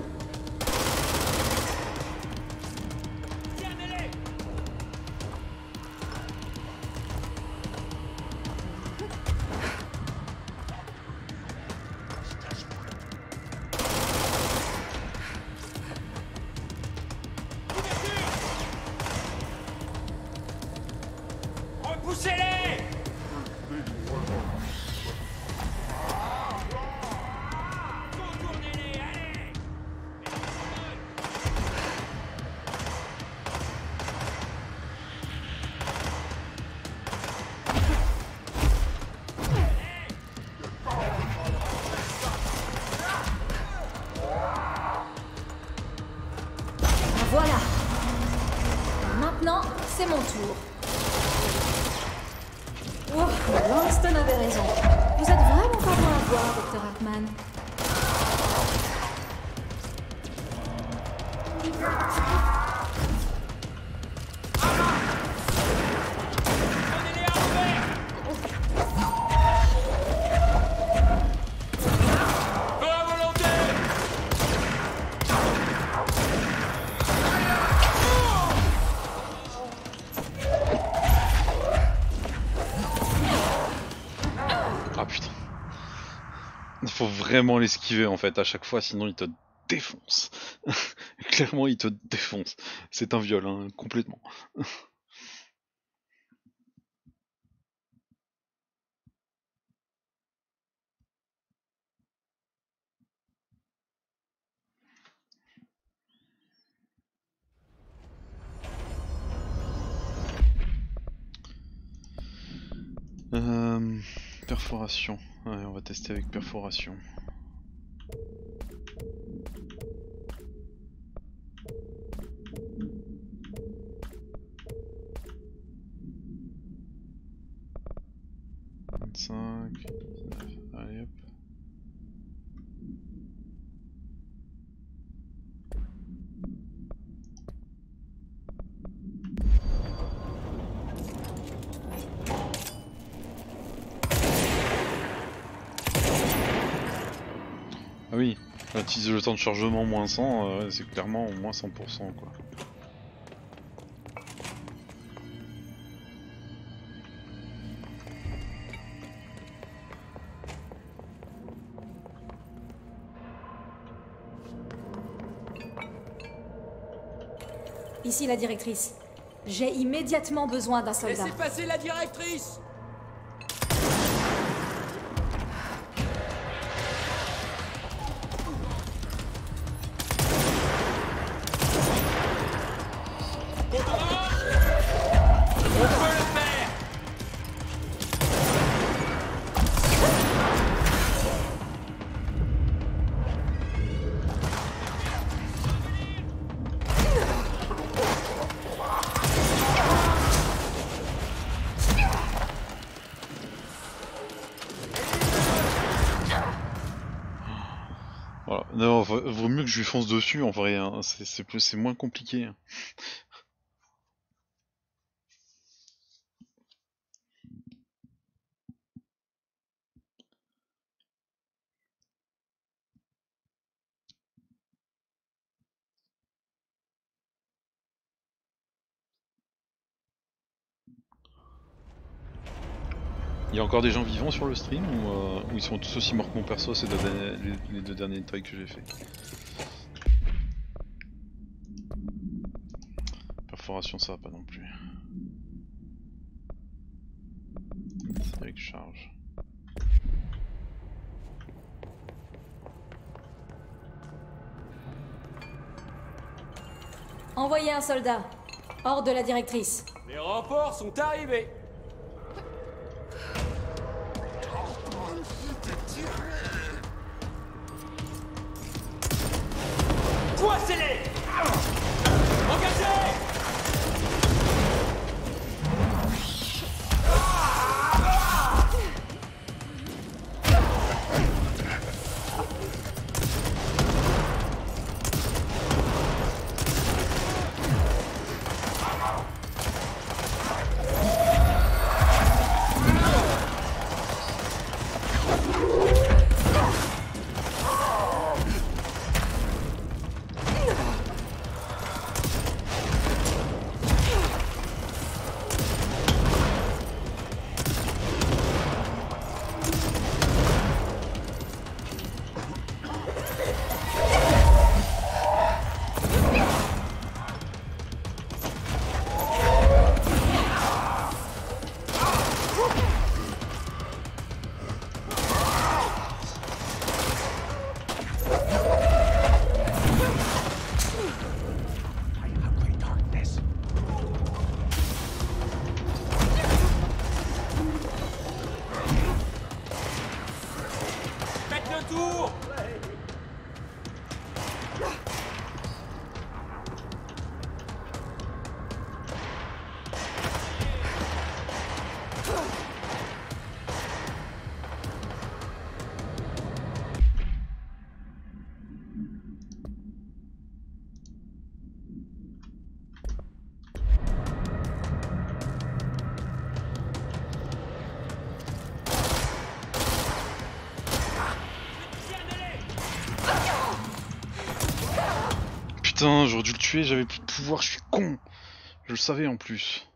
Langston avait raison. Vous êtes vraiment pas bon à voir, Dr. Hartman. Faut vraiment l'esquiver en fait à chaque fois, sinon il te défonce. Clairement il te défonce. C'est un viol, hein, complètement. Perforation. Ouais, on va tester avec perforation. Allez hop. Ah oui, utilise le temps de chargement moins 100, c'est clairement moins 100% quoi. Ici la directrice. J'ai immédiatement besoin d'un soldat. Laissez passer la directrice! Voilà. Non, vaut mieux que je lui fonce dessus en vrai, hein. C'est moins compliqué. Il y a encore des gens vivants sur le stream ou ils sont tous aussi morts que mon perso ces les deux derniers trails que j'ai fait. Perforation ça va pas non plus. Avec charge. Envoyez un soldat. Hors de la directrice. Les renforts sont arrivés! Coincez-les! Engagez! putain, j'aurais dû le tuer, j'avais plus de pouvoir, je suis con. Je le savais en plus.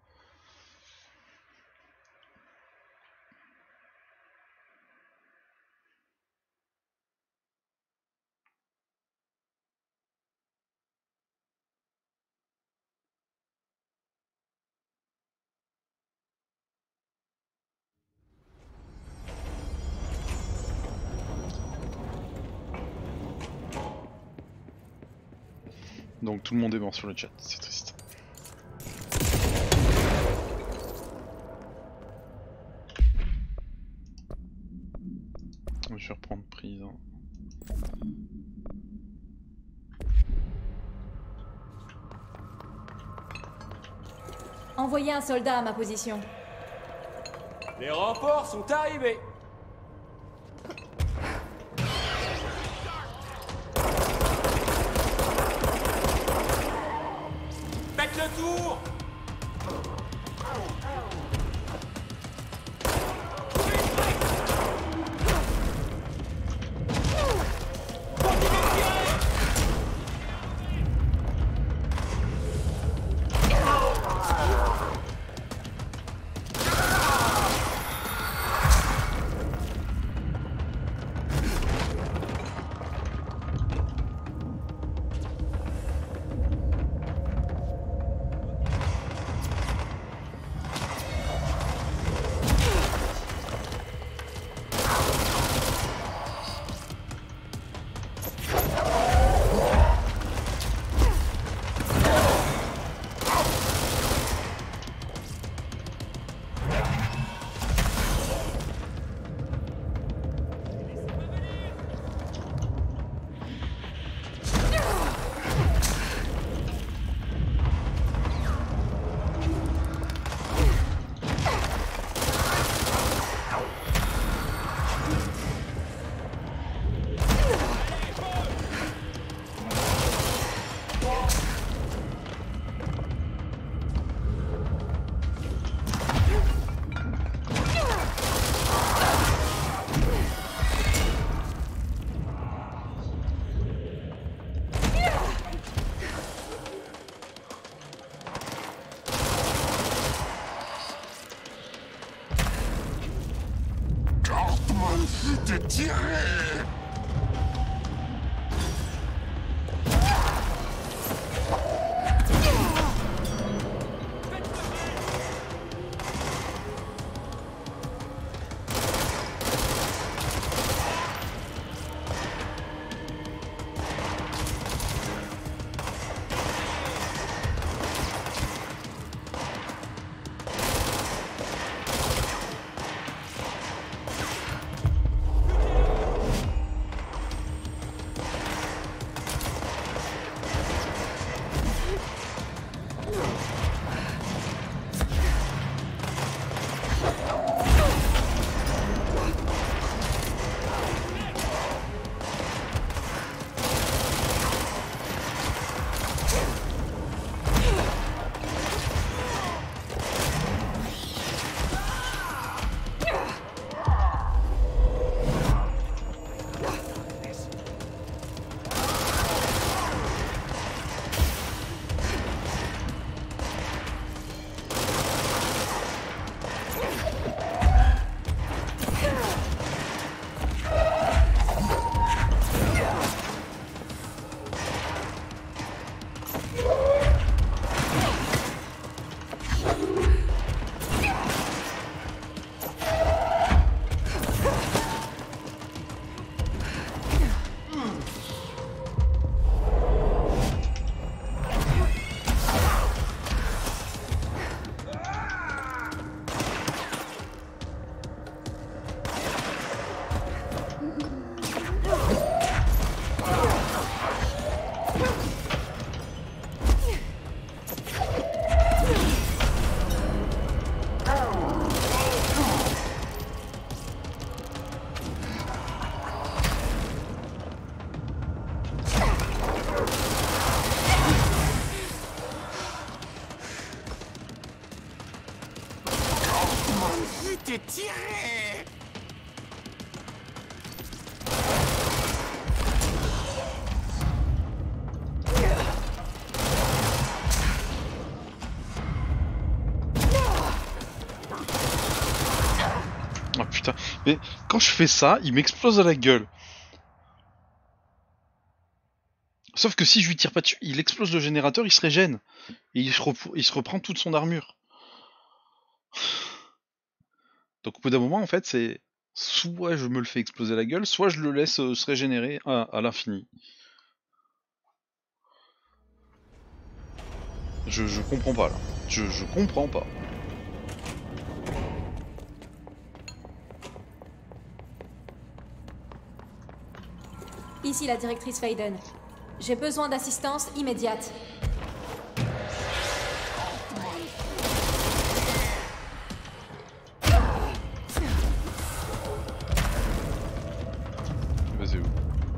Donc tout le monde est mort sur le chat, c'est triste. Je vais reprendre prise. Hein. Envoyez un soldat à ma position. Les renforts sont arrivés. Faites le tour. t'ai tiré! Ah putain, mais quand je fais ça, il m'explose à la gueule. Sauf que si je lui tire pas dessus, il explose le générateur, il se régène. Et il se reprend toute son armure. Donc au bout d'un moment, en fait, c'est soit je me le fais exploser la gueule, soit je le laisse se régénérer à l'infini. Je comprends pas là. Je comprends pas. Ici la directrice Faden. J'ai besoin d'assistance immédiate. Vas-y où?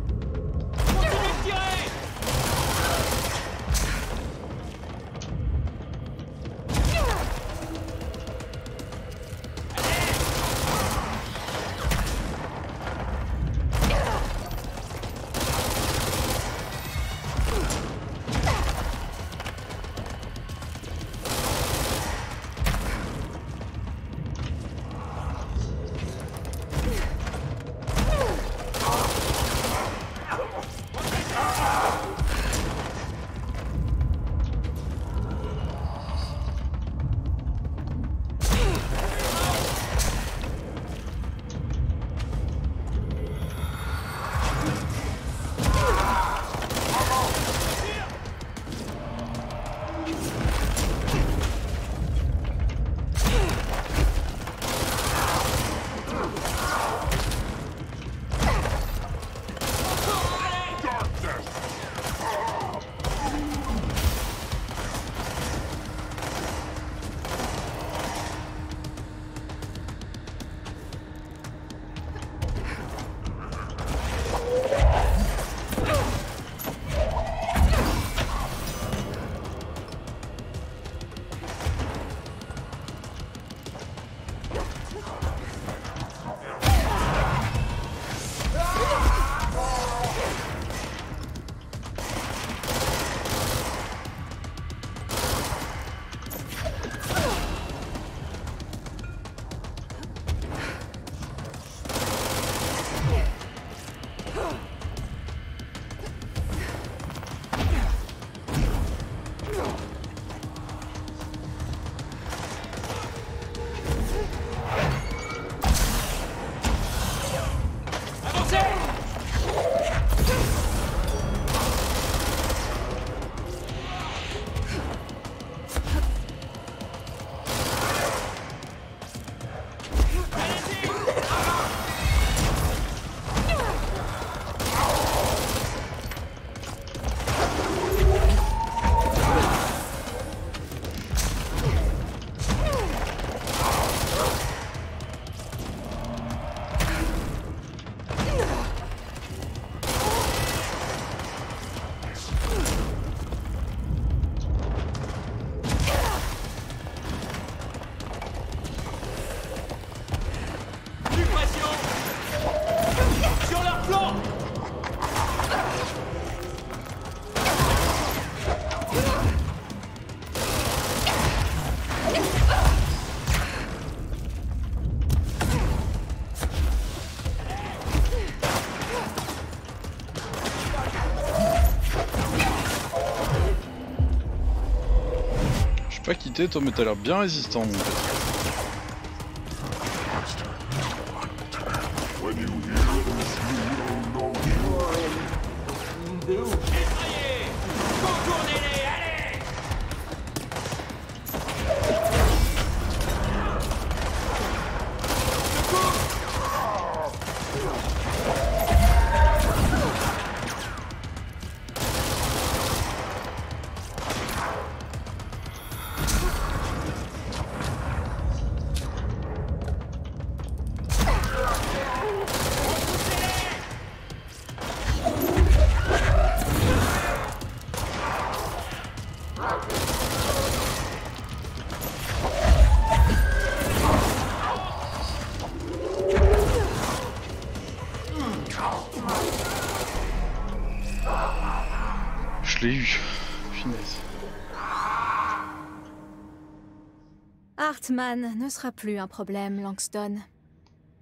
Pas quitté toi, mais t'as l'air bien résistant mon pote. Je l'ai eu. Finesse. Hartman ne sera plus un problème, Langston.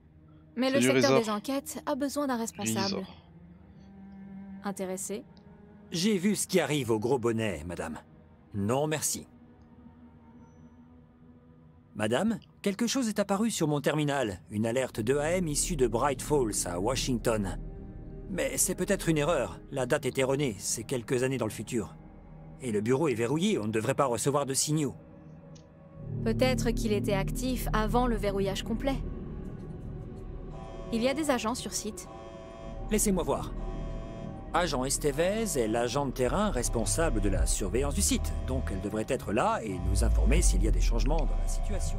Mais Salut, le secteur Résor. des enquêtes a besoin d'un responsable. Résor. Intéressé? J'ai vu ce qui arrive au gros bonnet, madame. Non, merci. Madame, quelque chose est apparu sur mon terminal. Une alerte 2 AM issue de Bright Falls, à Washington. Mais c'est peut-être une erreur. La date est erronée, c'est quelques années dans le futur. Et le bureau est verrouillé, on ne devrait pas recevoir de signaux. Peut-être qu'il était actif avant le verrouillage complet. Il y a des agents sur site. Laissez-moi voir. Agent Estevez est l'agent de terrain responsable de la surveillance du site, donc elle devrait être là et nous informer s'il y a des changements dans la situation.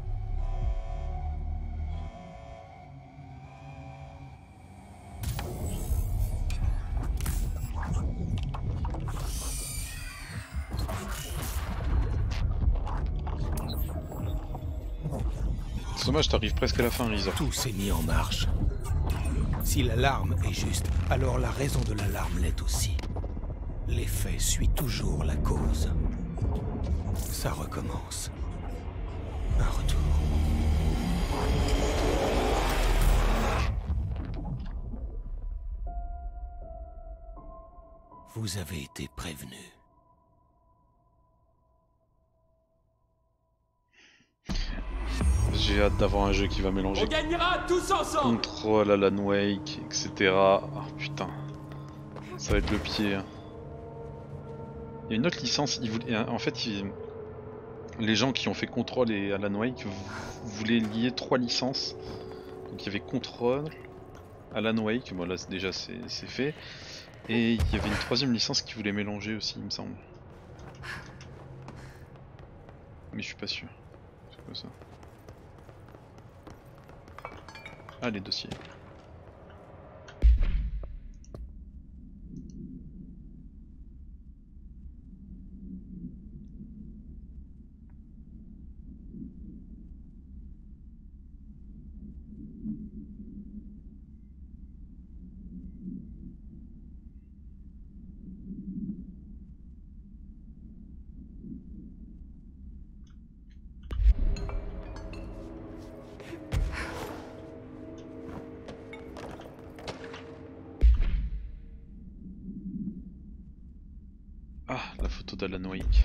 C'est dommage, t'arrives presque à la fin, Résor. Tout s'est mis en marche. Si l'alarme est juste, alors la raison de l'alarme l'est aussi. L'effet suit toujours la cause. Ça recommence. Un retour. Vous avez été prévenu. J'ai hâte d'avoir un jeu qui va mélanger On gagnera tous ensemble. contrôle, Alan Wake, etc. Oh putain, ça va être le pied. Hein. Il y a une autre licence, en fait, les gens qui ont fait Control et Alan Wake voulaient lier 3 licences. Donc il y avait Control, Alan Wake, bon là déjà c'est fait. Et il y avait une 3ème licence qui voulait mélanger aussi, il me semble. Mais je suis pas sûr. C'est quoi ça? Ah, les dossiers. Ah, la photo d'Alan Wake.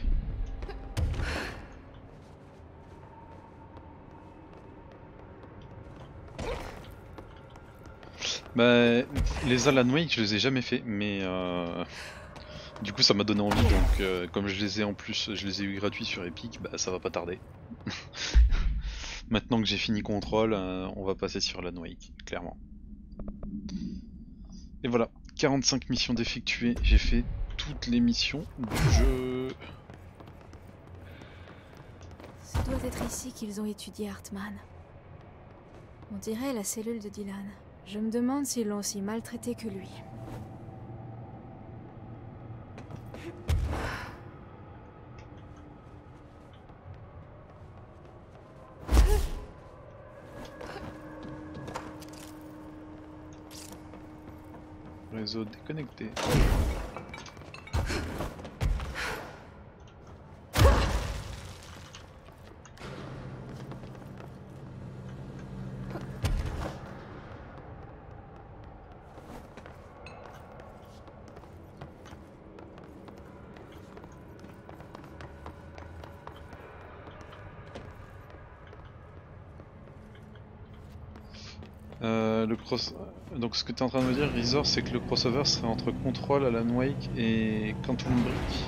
Bah, les Alan Wake, je les ai jamais fait, mais du coup ça m'a donné envie, donc comme je les ai en plus, je les ai eu gratuits sur Epic, bah ça va pas tarder. Maintenant que j'ai fini Control, on va passer sur Alan Wake, clairement. Et voilà, 45 missions d'effectuer, j'ai fait toutes les missions du jeu. Ce doit être ici qu'ils ont étudié Hartman. On dirait la cellule de Dylan. Je me demande s'ils l'ont aussi maltraité que lui. Réseau déconnecté. Donc ce que tu es en train de me dire, Razor, c'est que le crossover serait entre Control, Alan Wake et Quantum Break.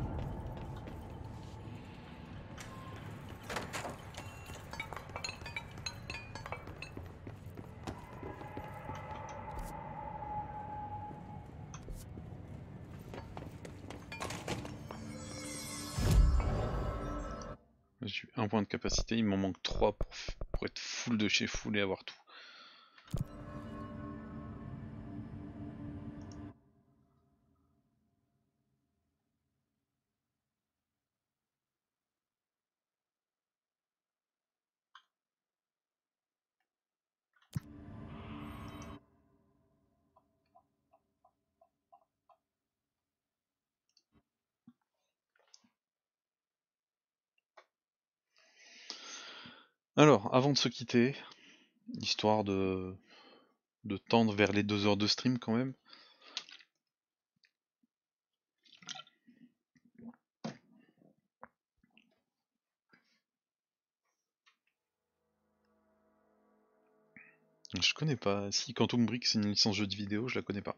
J'ai eu 1 point de capacité, il m'en manque 3 pour être full de chez full et avoir tout. Alors, avant de se quitter, histoire de tendre vers les 2 heures de stream quand même. Je connais pas. Si Quantum Break c'est une licence jeu de vidéo, je la connais pas.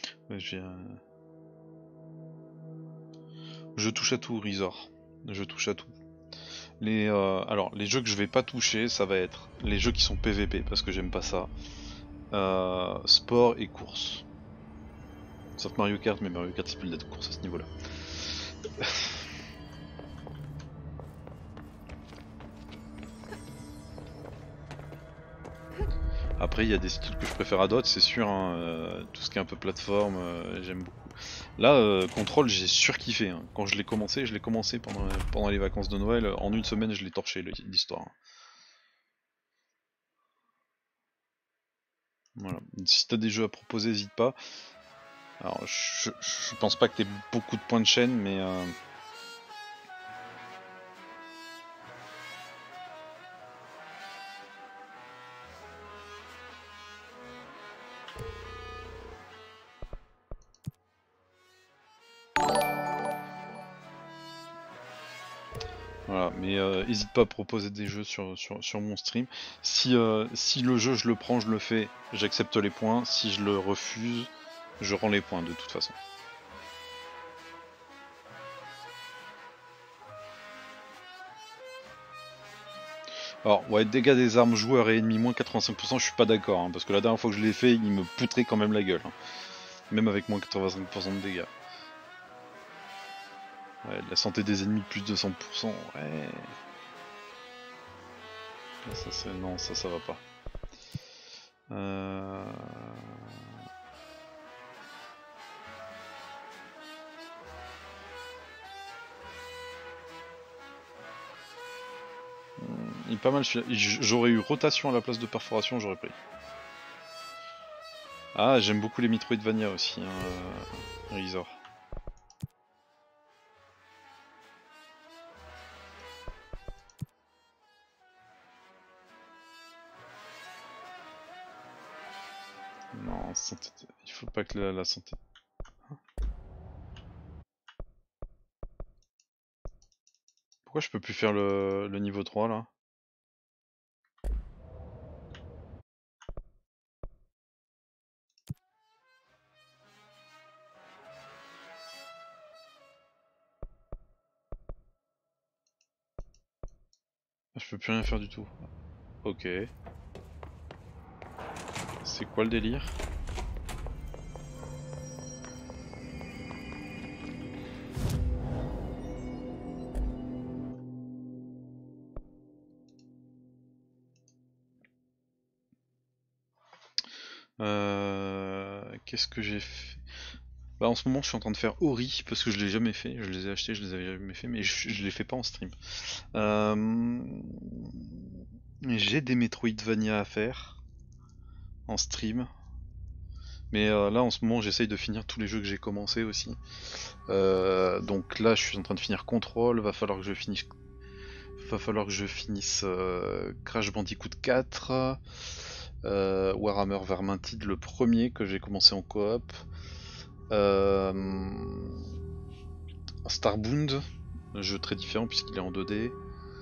Je touche à tout, Resort. Je touche à tout. Alors, les jeux que je vais pas toucher, ça va être les jeux qui sont PVP, parce que j'aime pas ça. Sport et course. Sauf Mario Kart, mais Mario Kart c'est plus de la course à ce niveau-là. Après, il y a des styles que je préfère à d'autres, c'est sûr. Hein, tout ce qui est un peu plateforme, j'aime beaucoup. Là, Control, j'ai surkiffé. Hein. Quand je l'ai commencé pendant les vacances de Noël. En une semaine, je l'ai torché l'histoire. Voilà. Si t'as des jeux à proposer, n'hésite pas. Alors, je pense pas que t'aies beaucoup de points de chaîne, mais... Voilà, mais n'hésite pas à proposer des jeux sur mon stream. Si le jeu je le prends, je le fais, j'accepte les points. Si je le refuse, je rends les points de toute façon. Alors, ouais, dégâts des armes, joueurs et ennemis, moins 85%, je suis pas d'accord, hein, parce que la dernière fois que je l'ai fait, il me poutrait quand même la gueule. Hein, même avec moins 85% de dégâts. Ouais, la santé des ennemis plus de 200%, ouais. Non, ça va pas. Il est pas mal celui-là. J'aurais eu rotation à la place de perforation, j'aurais pris. Ah, j'aime beaucoup les Metroidvania aussi, hein, Resort. Non, il faut pas que la santé... Pourquoi je peux plus faire le niveau 3 là? Je peux plus rien faire du tout. Ok. C'est quoi le délire? Qu'est-ce que j'ai fait? Bah en ce moment je suis en train de faire Ori parce que je l'ai jamais fait, je les ai achetés, je les avais jamais fait, mais je les fais pas en stream. J'ai des Metroidvania à faire en stream. Mais là en ce moment j'essaye de finir tous les jeux que j'ai commencé aussi. Donc là je suis en train de finir Control, va falloir que je finisse Crash Bandicoot 4, Warhammer Vermintide le premier que j'ai commencé en coop, Starbound, un jeu très différent puisqu'il est en 2D.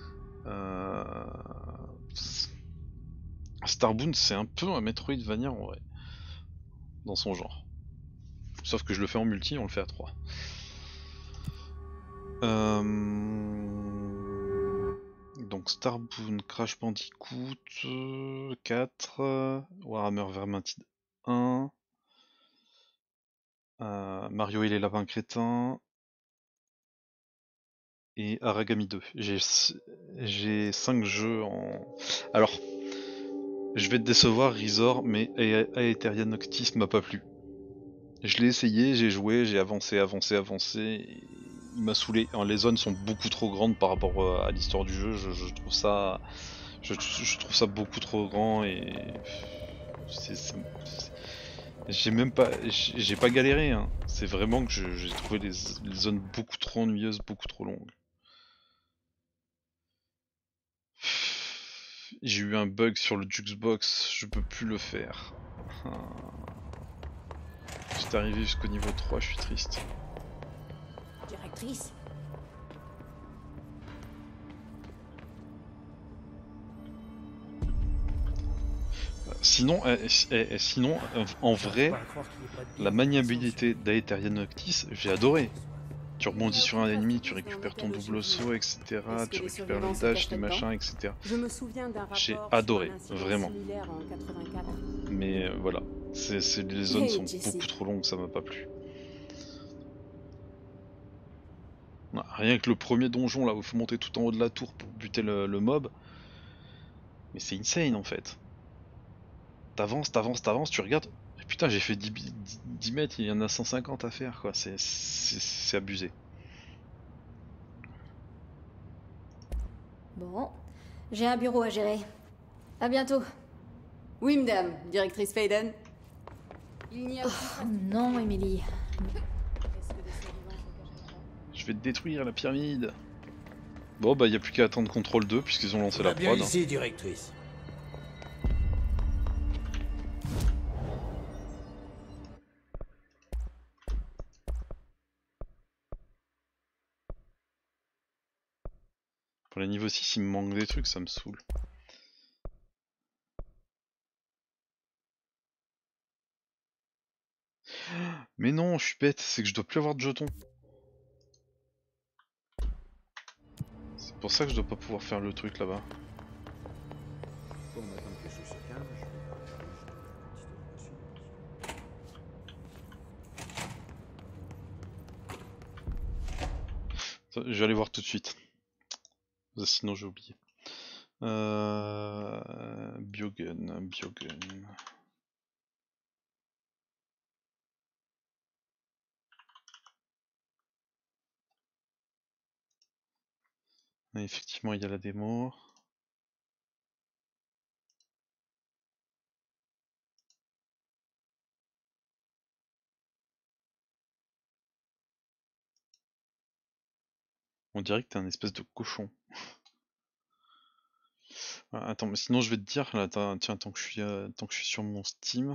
Starbound c'est un peu un Metroidvania en vrai, dans son genre. Sauf que je le fais en multi, on le fait à 3. Donc Starbound, Crash Bandicoot 4, Warhammer Vermintide 1, Mario et les lapins crétins et Aragami 2. J'ai 5 jeux en... Alors, je vais te décevoir Resort, mais Aetheria Noctis m'a pas plu. Je l'ai essayé, j'ai joué, j'ai avancé, et il m'a saoulé. Les zones sont beaucoup trop grandes par rapport à l'histoire du jeu, je trouve ça beaucoup trop grand et j'ai pas galéré, hein. C'est vraiment que j'ai trouvé les zones beaucoup trop ennuyeuses, beaucoup trop longues. J'ai eu un bug sur le Juxbox, je peux plus le faire. J'étais arrivé jusqu'au niveau 3, je suis triste. Directrice. Sinon, en vrai, la maniabilité d'Aetherian Noctis, j'ai adoré. Tu rebondis sur un ennemi, tu récupères ton double saut, etc. Tu récupères le dash, les machins, etc. J'ai adoré, vraiment. Mais voilà, les zones sont beaucoup trop longues, ça m'a pas plu. Rien que le premier donjon là où il faut monter tout en haut de la tour pour buter le mob. Mais c'est insane en fait. T'avances, tu regardes. Et putain, j'ai fait 10 mètres, il y en a 150 à faire quoi. C'est abusé. Bon, j'ai un bureau à gérer. À bientôt. Oui, madame, directrice Faden. Il n'y a non, Emily. Je vais te détruire la pyramide. Bon bah y a plus qu'à attendre contrôle 2 puisqu'ils ont lancé la prod. Bien ici, directrice. Pour les niveaux 6, il me manque des trucs, ça me saoule. Mais non, je suis bête, c'est que je dois plus avoir de jetons. C'est pour ça que je dois pas pouvoir faire le truc là-bas. Je vais aller voir tout de suite. Sinon j'ai oublié. Biogun. Et effectivement, il y a la démo. On dirait que t'es un espèce de cochon. Attends, mais sinon je vais te dire, là, tiens, tant que je suis sur mon Steam.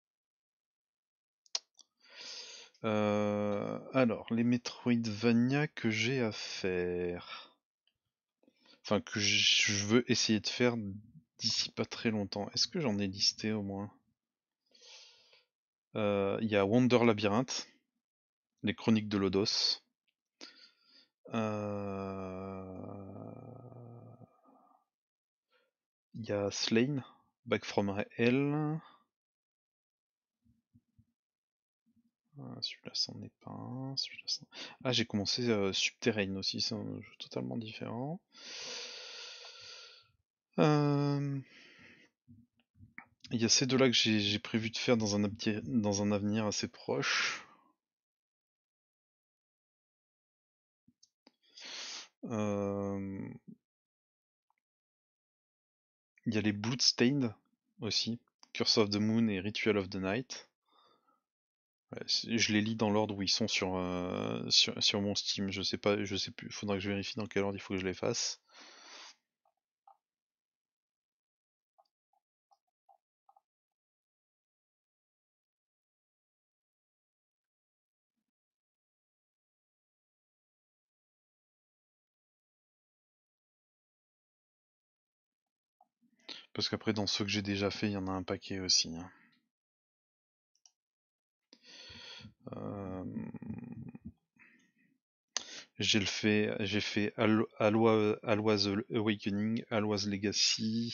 Alors, les Metroidvania que j'ai à faire. Enfin, que je veux essayer de faire d'ici pas très longtemps. Est-ce que j'en ai listé au moins? Il y a Wonder Labyrinth, les Chroniques de Lodos. Il y a Slain, Back from Hell. Celui-là, c'en est pas un. Ah, j'ai commencé Subterrane aussi, c'est un jeu totalement différent. Il y a ces deux-là que j'ai prévu de faire dans un avenir assez proche. Il y a les Bloodstained aussi, Curse of the Moon et Ritual of the Night. Ouais, je les lis dans l'ordre où ils sont sur mon Steam. Je sais plus. Faudra que je vérifie dans quel ordre il faut que je les fasse. Parce qu'après, dans ceux que j'ai déjà fait, il y en a un paquet aussi. J'ai fait Alloa's Awakening, Alloa's Legacy,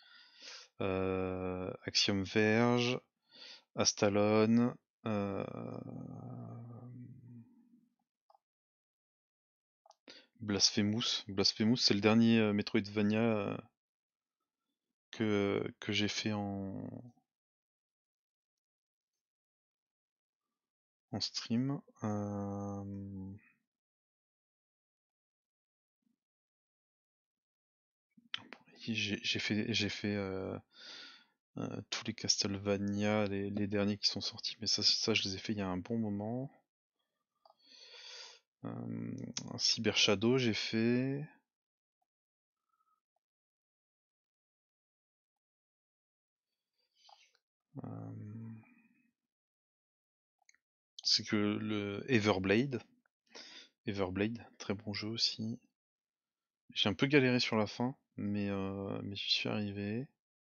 Axiom Verge, Astalon, Blasphemous. Blasphemous, c'est le dernier Metroidvania que j'ai fait en stream. J'ai fait tous les Castlevania, les derniers qui sont sortis, mais ça je les ai fait il y a un bon moment. Cyber Shadow j'ai fait. C'est que le Everblade, très bon jeu aussi. J'ai un peu galéré sur la fin, mais j'y suis arrivé.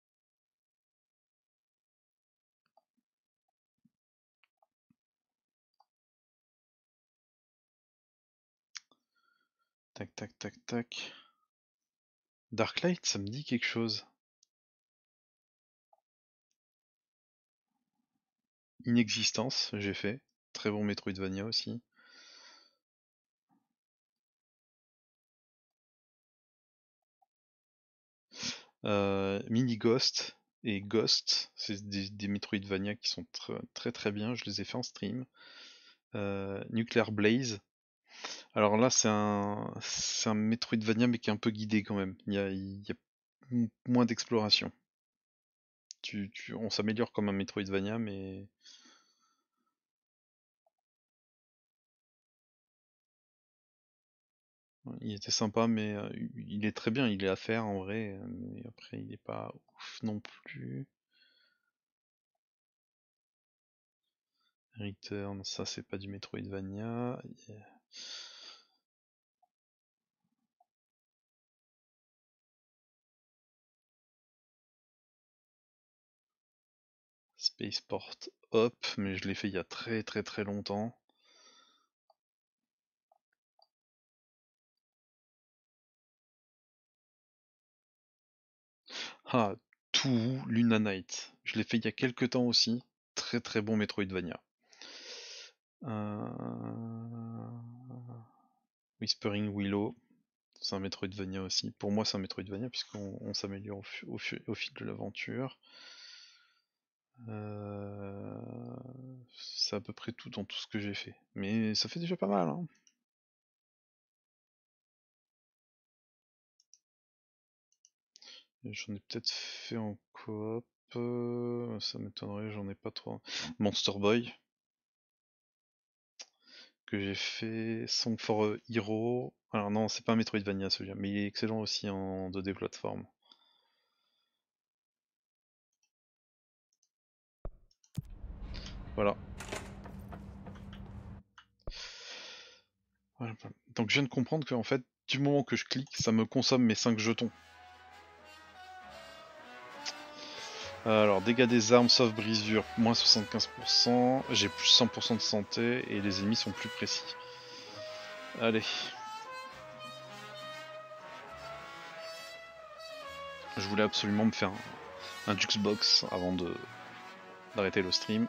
Tac, tac, tac, tac. Darklight, ça me dit quelque chose. Inexistence, j'ai fait. Très bon Metroidvania aussi. Mini Ghost et Ghost, c'est des Metroidvania qui sont très bien, je les ai fait en stream. Nuclear Blaze. Alors là, c'est un Metroidvania mais qui est un peu guidé quand même. Il y a moins d'exploration. On s'améliore comme un Metroidvania, mais il était sympa, mais il est très bien, il est à faire en vrai, mais après il est pas ouf non plus. Return, ça c'est pas du Metroidvania. Spaceport Hop, mais je l'ai fait il y a très longtemps. Ah, Touhou Luna Night. Je l'ai fait il y a quelques temps aussi. Très bon Metroidvania. Whispering Willow. C'est un Metroidvania aussi. Pour moi, c'est un Metroidvania puisqu'on s'améliore au fil de l'aventure. C'est à peu près tout dans tout ce que j'ai fait. Mais ça fait déjà pas mal, hein. J'en ai peut-être fait en coop. Ça m'étonnerait, j'en ai pas trop. Monster Boy. Que j'ai fait. Song for a Hero. Alors non, c'est pas un Metroidvania celui-là, mais il est excellent aussi en 2D plateforme. Voilà. Donc je viens de comprendre que en fait, du moment que je clique, ça me consomme mes 5 jetons. Alors, dégâts des armes sauf brisure, moins 75%, j'ai plus 100% de santé et les ennemis sont plus précis. Allez. Je voulais absolument me faire un Juxbox avant d'arrêter le stream.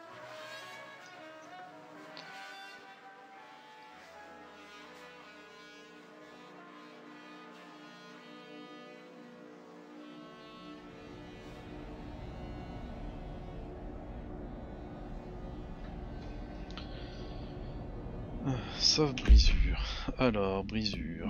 Sauf brisure. Alors, brisure.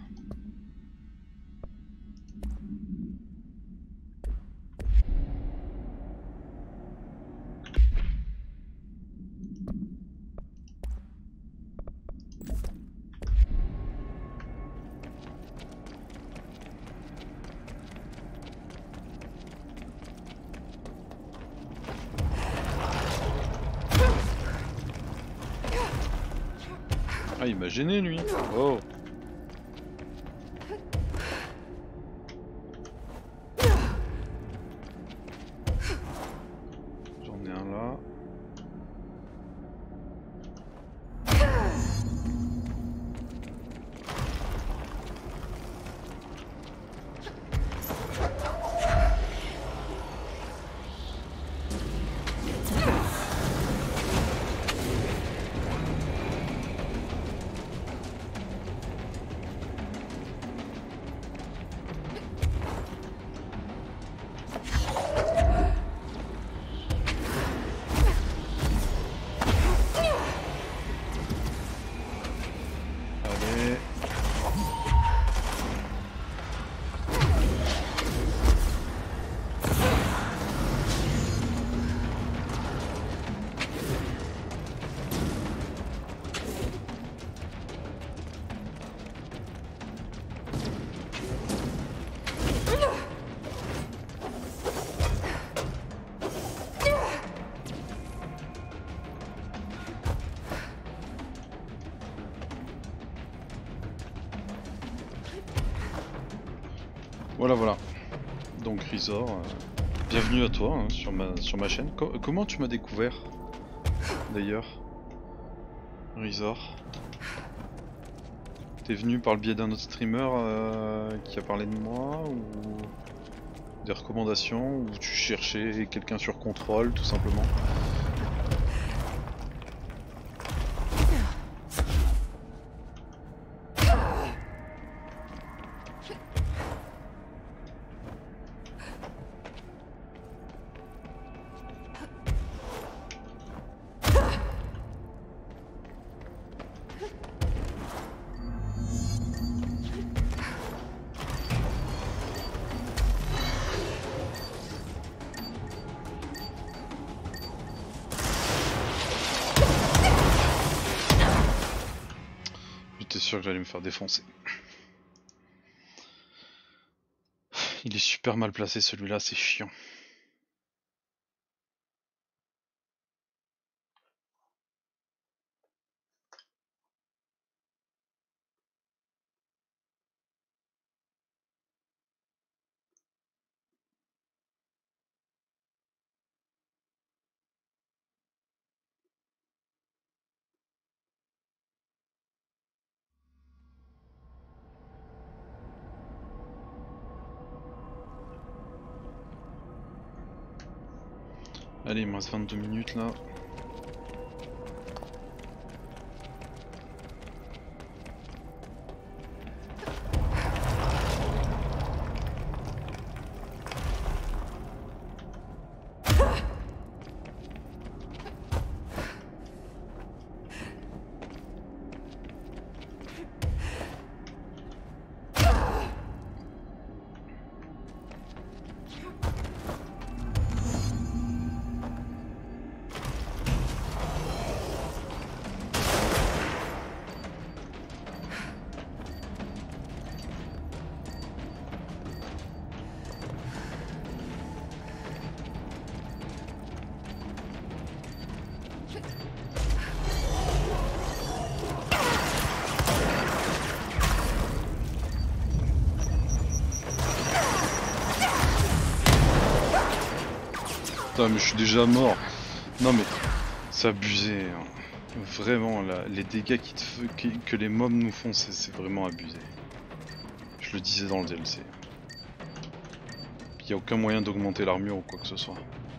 Ah, il m'a gêné lui. Oh. J'en ai un là. Voilà. Donc Rizor, bienvenue à toi hein, sur ma chaîne. Comment tu m'as découvert d'ailleurs, Rizor? T'es venu par le biais d'un autre streamer qui a parlé de moi, ou des recommandations, ou tu cherchais quelqu'un sur contrôle tout simplement? J'étais sûr que j'allais me faire défoncer. Il est super mal placé celui-là, c'est chiant. Allez, il me reste 22 minutes là. Putain mais je suis déjà mort. Non mais c'est abusé hein. Vraiment là, les dégâts que les mobs nous font c'est vraiment abusé. Je le disais dans le DLC. Il n'y a aucun moyen d'augmenter l'armure ou quoi que ce soit.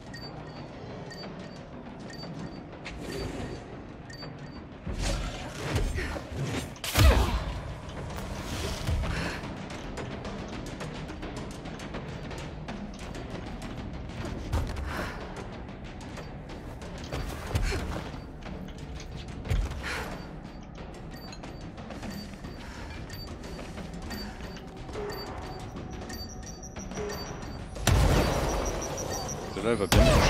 Là, elle va bien bouger.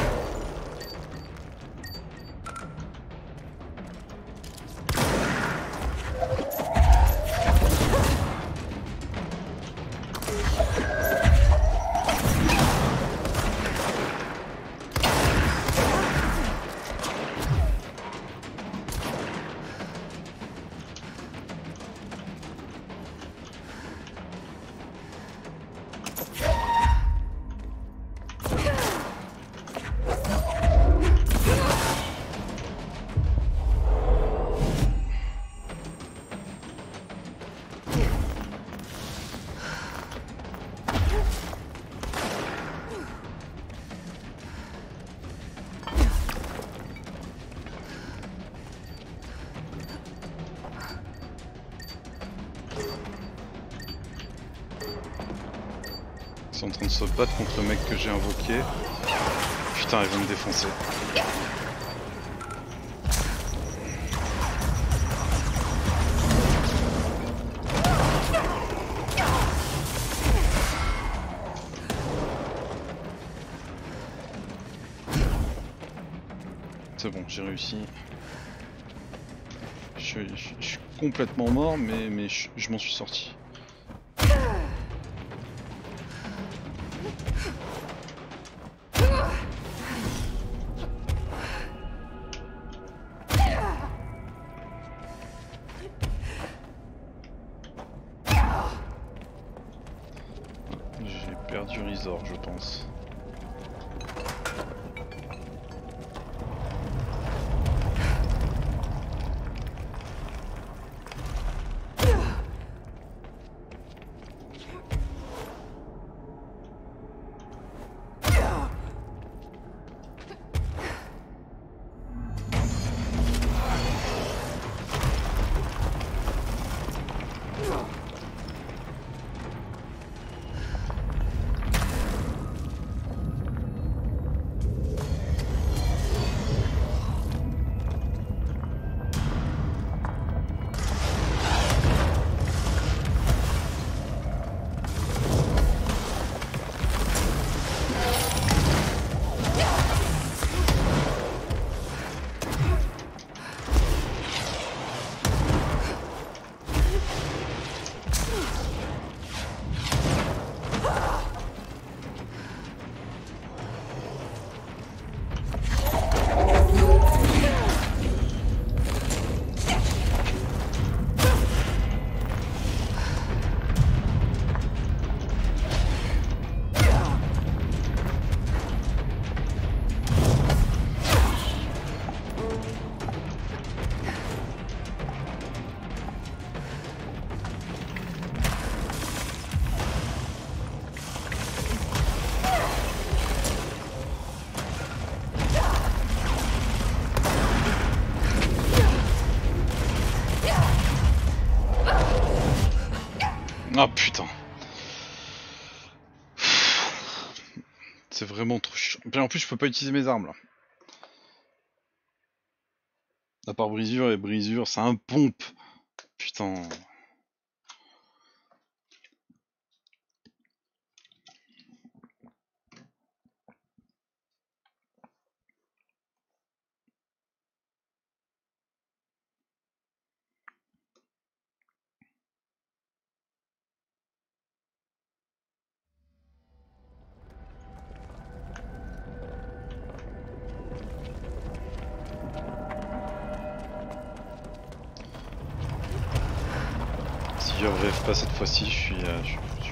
Ils sont en train de se battre contre le mec que j'ai invoqué. Putain, ils vont me défoncer. C'est bon, j'ai réussi. Je suis complètement mort, mais je m'en suis sorti. trésor, je pense. Ah putain. C'est vraiment trop chiant. Puis en plus je peux pas utiliser mes armes là. À part brisure et brisure, c'est un pompe. Putain. Si je rêve pas cette fois-ci, je suis foutu.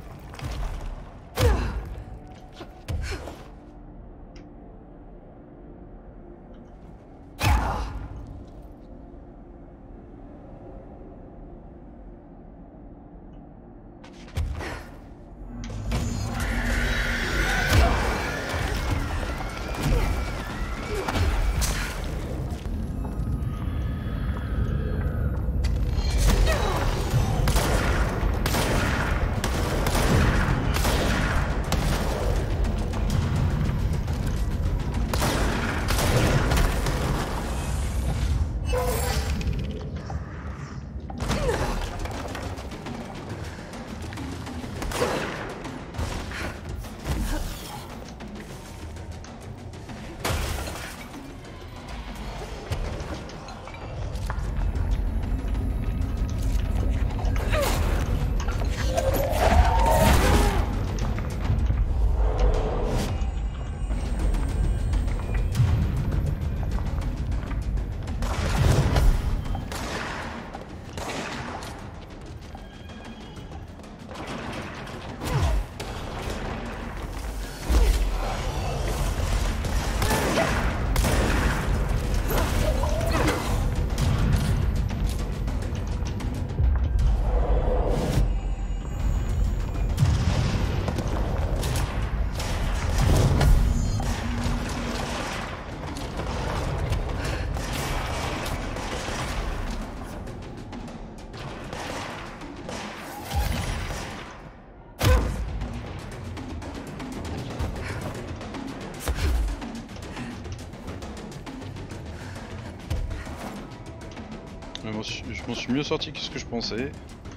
Je m'en suis mieux sorti que ce que je pensais.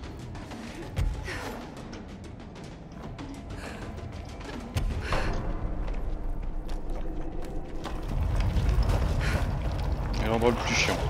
Et l'endroit le plus chiant.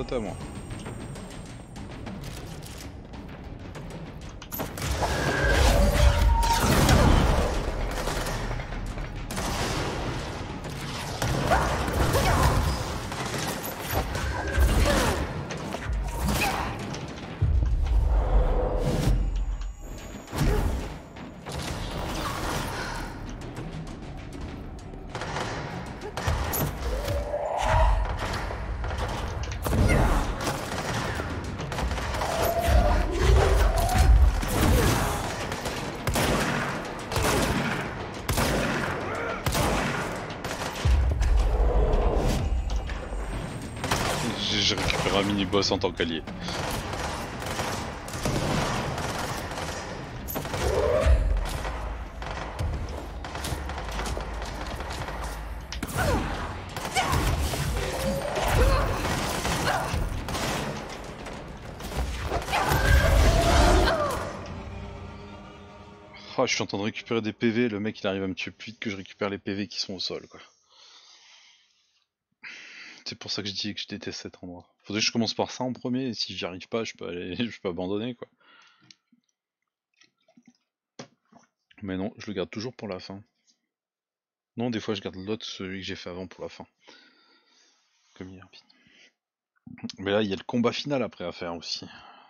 pote à moi. J'ai récupéré un mini-boss en tant qu'allié. Oh, je suis en train de récupérer des PV, le mec il arrive à me tuer plus vite que je récupère les PV qui sont au sol, quoi. C'est pour ça que je dis que je déteste cet endroit. Faudrait que je commence par ça en premier, et si j'y arrive pas, je peux abandonner, quoi. Mais non, je le garde toujours pour la fin. Non, des fois je garde l'autre, celui que j'ai fait avant pour la fin. Comme il est rapide. Mais là, il y a le combat final après à faire aussi.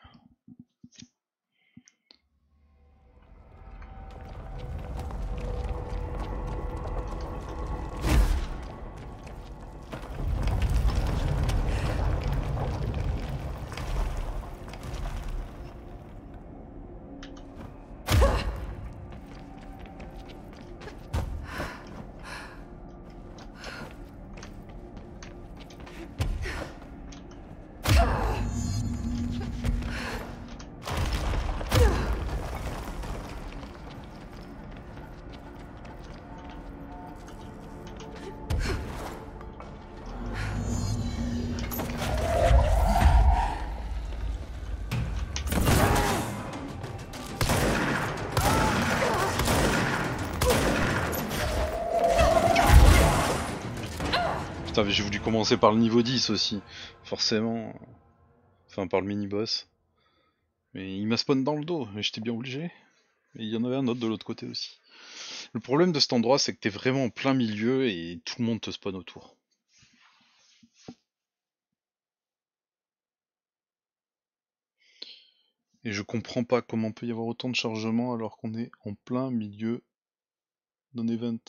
J'ai voulu commencer par le niveau 10 aussi, forcément. Enfin, par le mini-boss. Mais il m'a spawn dans le dos, et j'étais bien obligé. Et il y en avait un autre de l'autre côté aussi. Le problème de cet endroit, c'est que t'es vraiment en plein milieu et tout le monde te spawn autour. Et je comprends pas comment peut y avoir autant de chargement alors qu'on est en plein milieu d'un event.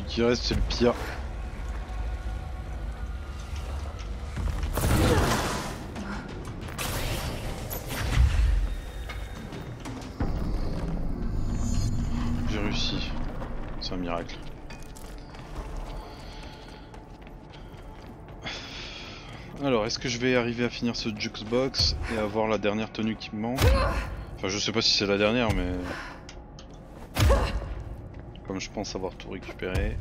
qui reste, c'est le pire. J'ai réussi. C'est un miracle. Alors, est-ce que je vais arriver à finir ce Jukebox et avoir la dernière tenue qui me manque? Enfin, je sais pas si c'est la dernière, mais... Comme je pense avoir tout récupéré...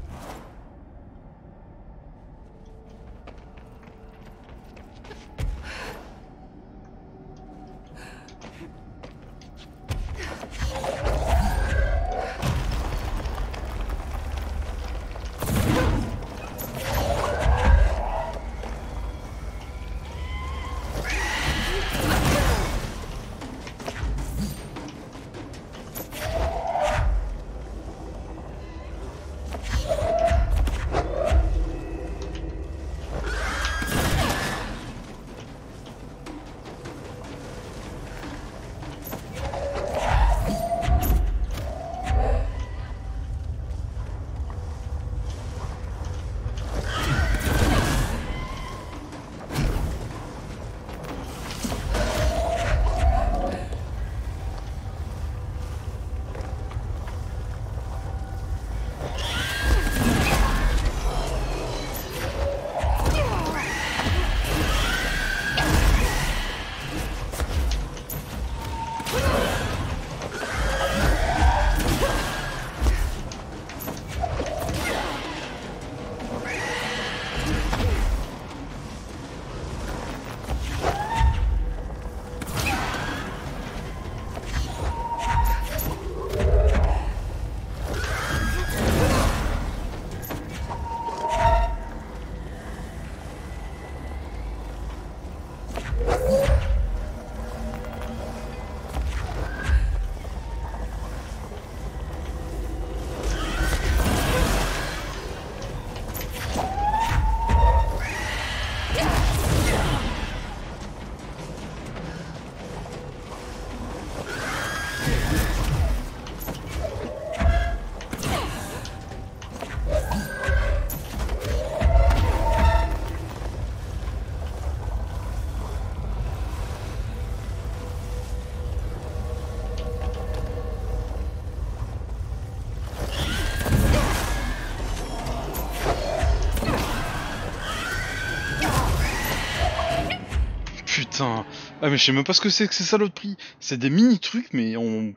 Ah mais je sais même pas ce que c'est ça l'autre prix. C'est des mini trucs mais en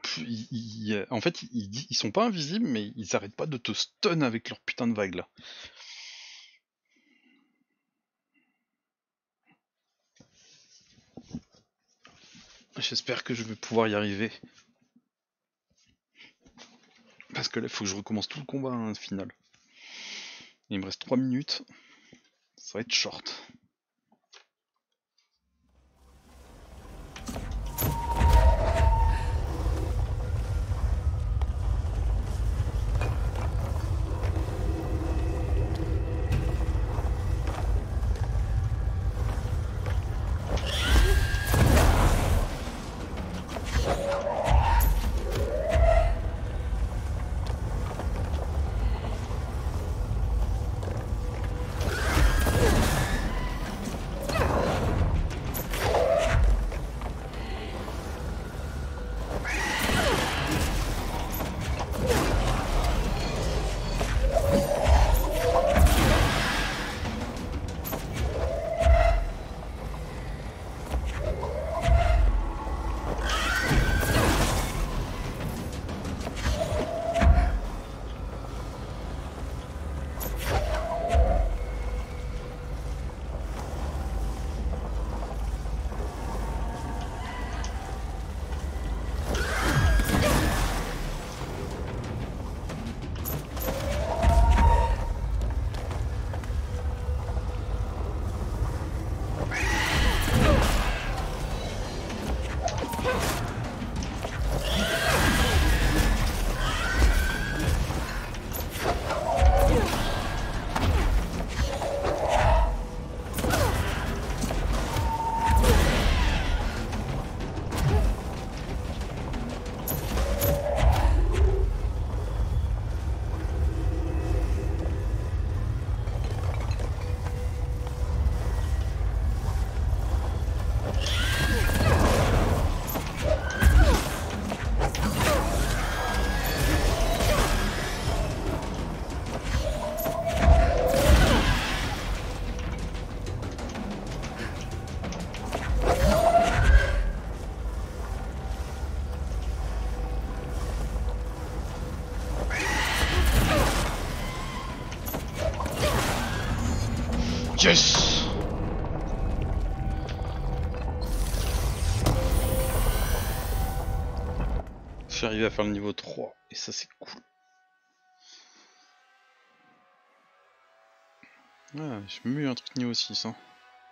fait ils sont pas invisibles mais ils arrêtent pas de te stun avec leur putain de vague là. J'espère que je vais pouvoir y arriver. Parce que là il faut que je recommence tout le combat hein, final. Il me reste 3 minutes. Ça va être short. Yes! Je suis arrivé à faire le niveau 3 et ça c'est cool. Ah, j'ai même eu un truc niveau 6 hein.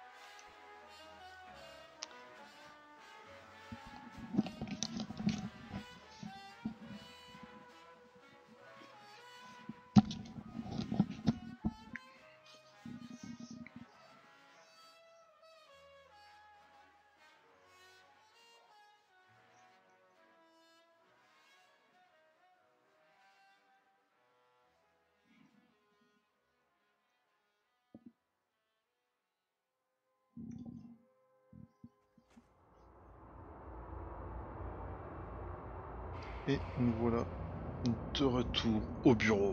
Et nous voilà de retour au bureau.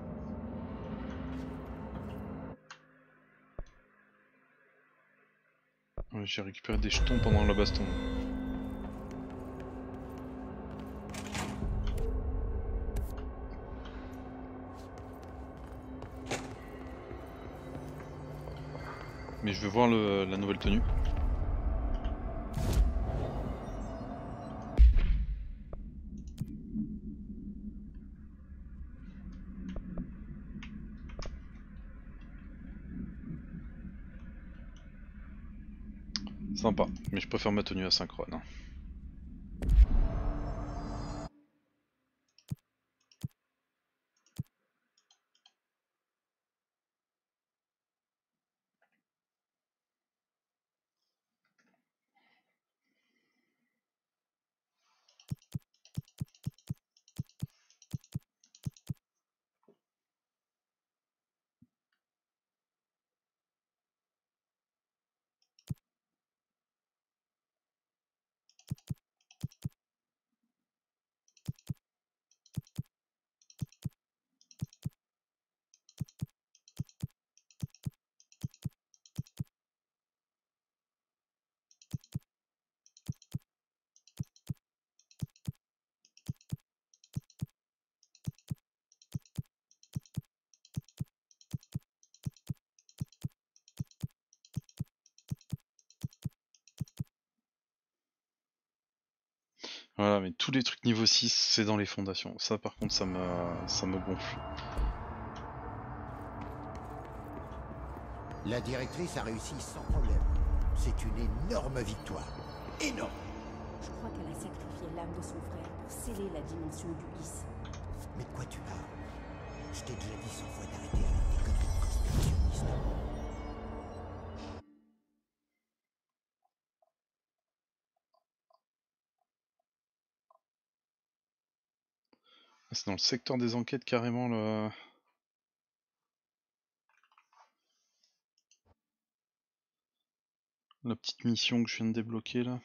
Ouais, j'ai récupéré des jetons pendant la baston. Mais je veux voir la nouvelle tenue. Sympa, mais je préfère ma tenue asynchrone. Hein. Voilà, mais tous les trucs niveau 6, c'est dans les fondations. Ça, par contre, ça me gonfle. La directrice a réussi sans problème. C'est une énorme victoire. Énorme. Je crois qu'elle a sacrifié l'âme de son frère pour sceller la dimension du Is. Mais de quoi tu parles? Je t'ai déjà dit 100 fois d'arrêter avec tes conneries conspirationnistes. C'est dans le secteur des enquêtes carrément la petite mission que je viens de débloquer là.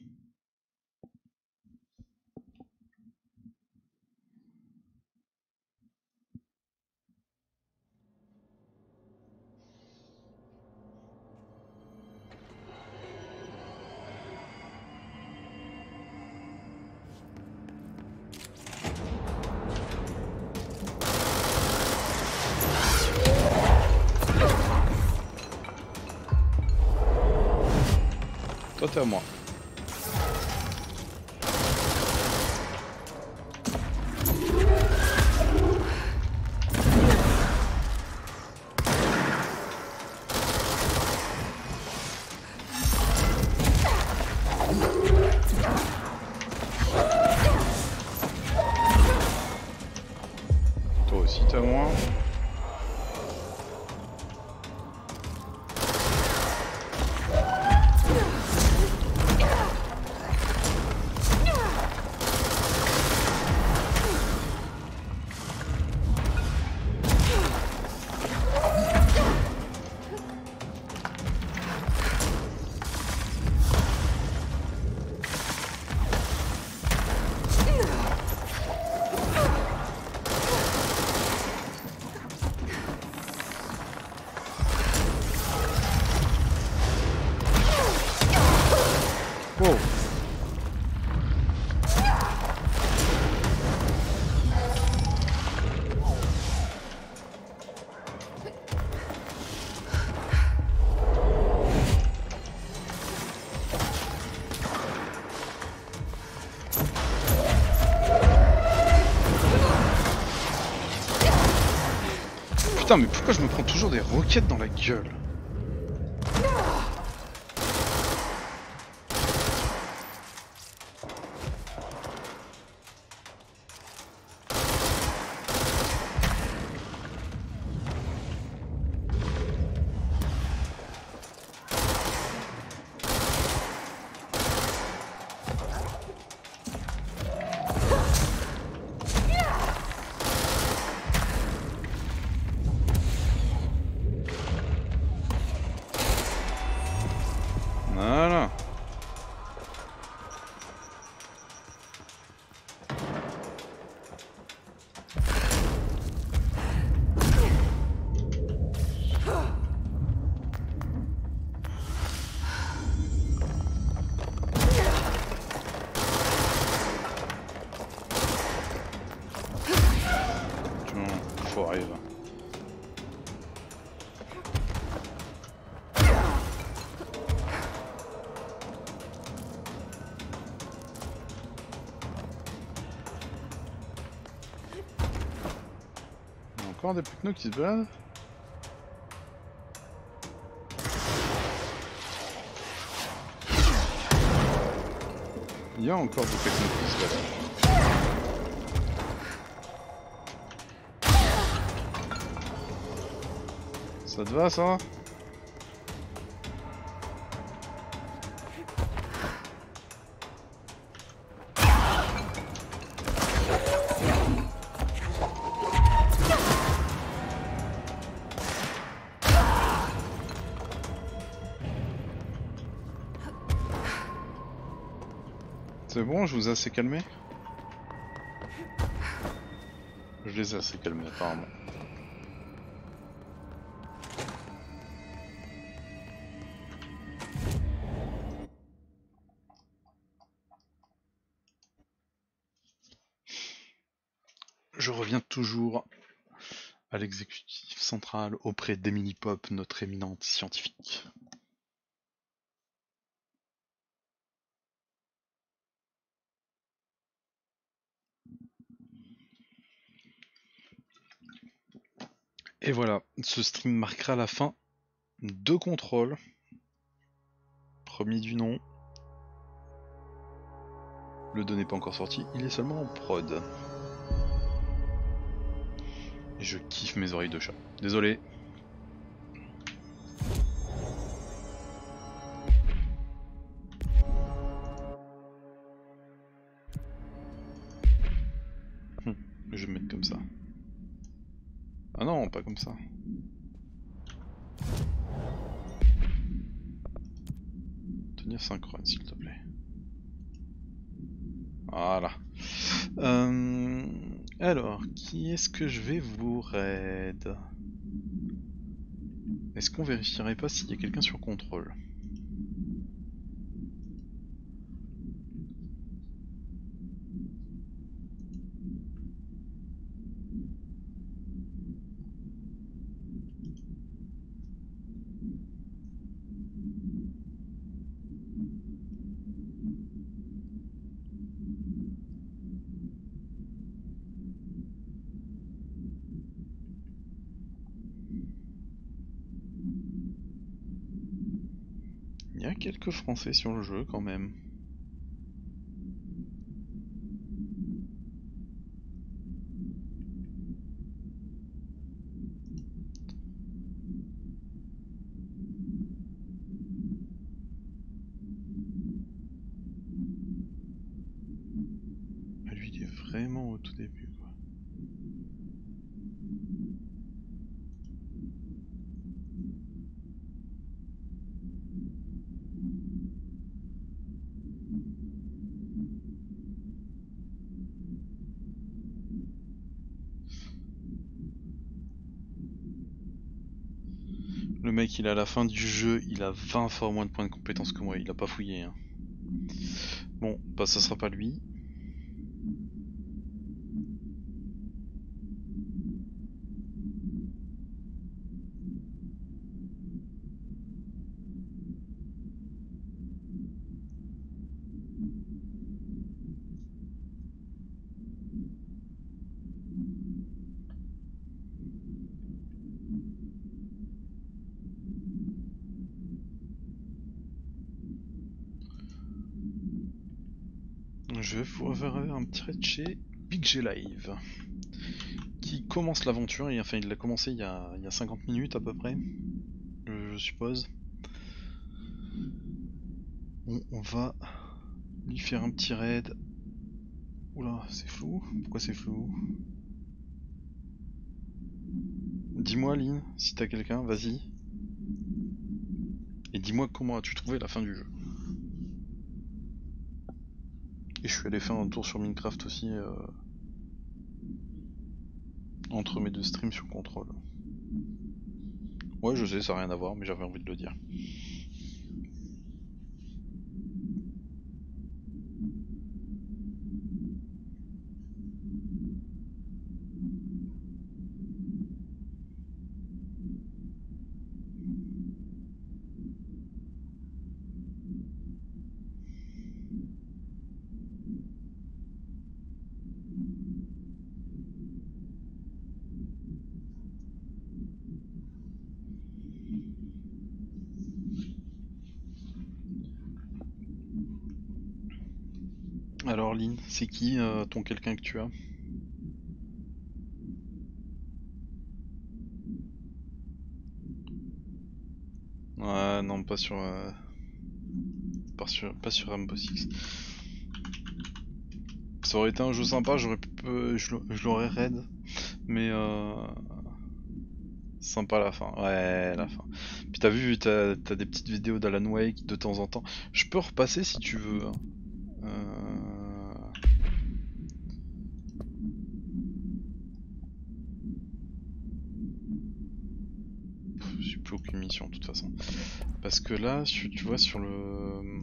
Toi t'es à moi. Toi aussi t'es à moi. Putain, mais pourquoi je me prends toujours des roquettes dans la gueule? Voilà. Faut arriver. Encore des pneus qui se baladent. Il y a encore des pneus qui se baladent. Ça te va ça? C'est bon, je vous ai assez calmé? Je les ai assez calmés apparemment. Je reviens toujours à l'exécutif central auprès d'Emily Pop, notre éminente scientifique. Et voilà, ce stream marquera la fin de Control. Premier du nom. Le 2 n'est pas encore sorti, il est seulement en prod. Et je kiffe mes oreilles de chat. Désolé. Je vais me mettre comme ça. Ah non, pas comme ça. Tenir synchrone, s'il te plaît. Voilà. Alors, qui est-ce que je vais vous raid? Est-ce qu'on vérifierait pas s'il y a quelqu'un sur contrôle? Il y a quelques Français sur le jeu quand même. Lui il est vraiment au tout début quoi. Le mec il est à la fin du jeu, il a 20 fois moins de points de compétence que moi, il a pas fouillé hein. Bon, bah ça sera pas lui. je vais vous refaire un petit raid chez Big G Live, qui commence l'aventure, enfin il l'a commencé il y a 50 minutes à peu près, je suppose. Bon, on va lui faire un petit raid. Oula, c'est flou. Pourquoi c'est flou? Dis-moi, Lynn, si t'as quelqu'un, vas-y. Et dis-moi comment as-tu trouvé la fin du jeu. Et je suis allé faire un tour sur Minecraft aussi, entre mes deux streams sur contrôle. Ouais, je sais, ça n'a rien à voir, mais j'avais envie de le dire. Alors Lynn, c'est qui ton quelqu'un que tu as? Ouais, non, pas sur Rainbow Six. Ça aurait été un jeu sympa, je l'aurais raid, mais sympa la fin. Ouais, la fin. Puis t'as vu, t'as des petites vidéos d'Alan Wake de temps en temps. Je peux repasser si tu veux. Hein. J'ai plus aucune mission de toute façon. Parce que là, tu vois sur le...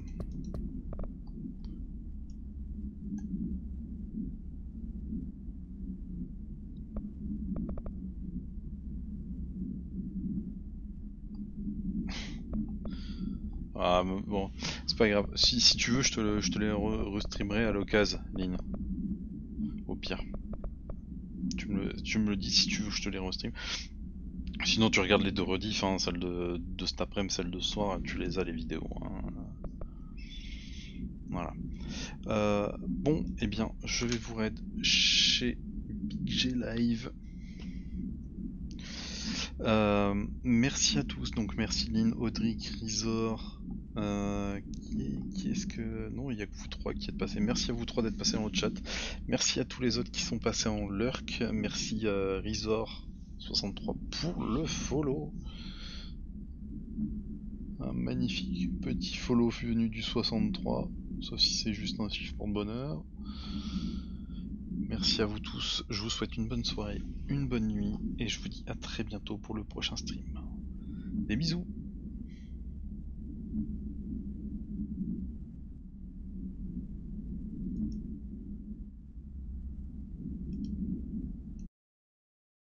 Ah bon, c'est pas grave. Si tu veux, je te les restreamerai à l'occasion, Lynn. Au pire. Tu me le dis si tu veux, je te les restream. Sinon tu regardes les deux rediff, hein, celle de cet après-midi, celle de ce soir, tu les as les vidéos. Hein. Voilà. Bon, eh bien, je vais vous raid chez Big G Live. Merci à tous, donc merci Lynn, Audric, Rizor, qui est-ce que... Non, il n'y a que vous trois qui êtes passés. Merci à vous trois d'être passés dans le chat. Merci à tous les autres qui sont passés en lurk. Merci Rizor63 pour le follow. Un magnifique petit follow venu du 63, sauf si c'est juste un chiffre pour le bonheur. Merci à vous tous, je vous souhaite une bonne soirée, une bonne nuit, et je vous dis à très bientôt pour le prochain stream. Des bisous!